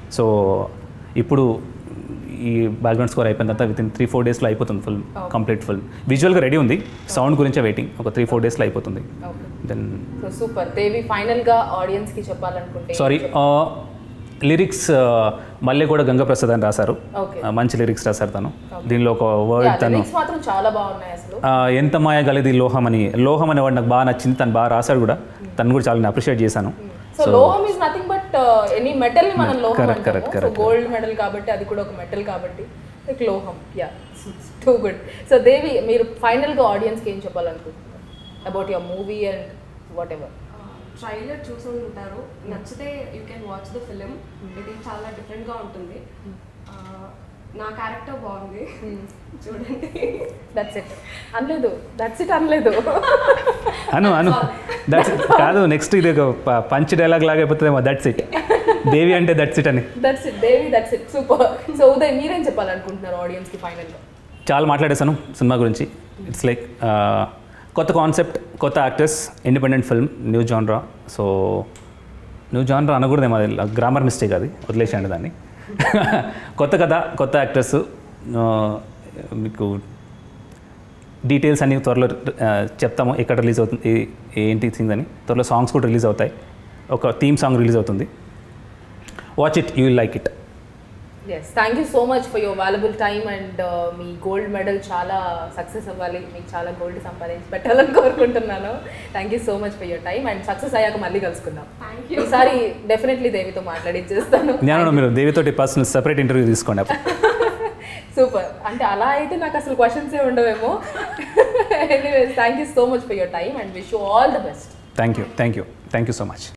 సో ఇప్పుడు ఈ బ్యాక్గ్రౌండ్ స్కోర్ అయిపోయిన తర్వాత విత్ ఇన్ త్రీ ఫోర్ డేస్లో అయిపోతుంది ఫుల్ కంప్లీట్ ఫుల్ విజువల్గా రెడీ ఉంది సౌండ్ గురించే వెయిటింగ్ ఒక త్రీ ఫోర్ డేస్లో అయిపోతుంది దెన్ సూపర్ దేవి ఫైనల్గా ఆడియన్స్కి చెప్పాలనుకుంటే సారీ లిరిక్స్ మళ్ళీ కూడా గంగాప్రసాద్ అని రాశారు మంచి లిరిక్స్ రాశారు తను దీనిలో ఒక వర్డ్ తను మాత్రం చాలా బాగున్నాయి అసలు ఎంత మాయ గలది లోహం అని లోహం అనే వాడు నాకు బాగా నచ్చింది తను బాగా రాశాడు కూడా తను కూడా చాలా అప్రిషియేట్ చేశాను సో లోహం is nothing but any metal ని మనం లోహం correct correct correct gold medal కాబట్టి అది కూడా ఒక మెటల్ కాబట్టి లైక్ లోహం yeah too good so Devi మీరు ఫైనల్ గా ఆడియన్స్ కి ఏం చెప్పాలనుకుంటున్నారు about your movie and whatever trailer చూసి ఉంటారు నచ్చితే you can watch the film ఇది చాలా డిఫరెంట్గా ఉంటుంది నా క్యారెక్టర్ బాగుంది చూడండి దట్స్ ఇట్ అనలేదు దట్స్ ఇట్ అనలేదు అను అను దట్స్ కాదు నెక్స్ట్ ఇది పంచ్ డైలాగ్ లాగా అయిపోతుందేమో దట్స్ ఇట్ దేవి అంటే దట్స్ ఇట్ అని that's it Devi that's it super so Uday మీరేం చెప్పాలనుకుంటున్నారు ఆడియన్స్కి ఫైనల్గా చాలా మాట్లాడేశాను సినిమా గురించి ఇట్స్ లైక్ కొత్త కాన్సెప్ట్ కొత్త actors independent film new genre so new genre అనకూడదేమో అది గ్రామర్ మిస్టేక్ అది వదిలేసాండి దాన్ని కొత్త కథ కొత్త యాక్టర్స్ మీకు డీటెయిల్స్ అన్ని త్వరలో చెప్తాము ఎక్కడ రిలీజ్ అవుతుంది ఏంటి థింగ్స్ అని త్వరలో సాంగ్స్ కూడా రిలీజ్ అవుతాయి ఒక థీమ్ సాంగ్ రిలీజ్ అవుతుంది watch it you will like it yes thank you so much for your valuable time and మీ గోల్డ్ మెడల్ చాలా సక్సెస్ అవ్వాలి మీకు చాలా గోల్డ్ సంపాదించి పెట్టాలని కోరుకుంటున్నాను thank you so much for your time and success అయ్యాక మళ్ళీ కలుసుకుందాం ఈసారి డెఫినెట్లీ దేవితో మాట్లాడిచ్చేస్తాను నేను మీరు దేవితోటి పర్సనల్ సెపరేట్ ఇంటర్వ్యూ తీసుకోండి సూపర్ అంటే అలా అయితే నాకు అసలు క్వశ్చన్స్ ఏ ఉండవేమో anyways thank you so much for your time and wish you all the best thank you thank you thank you so much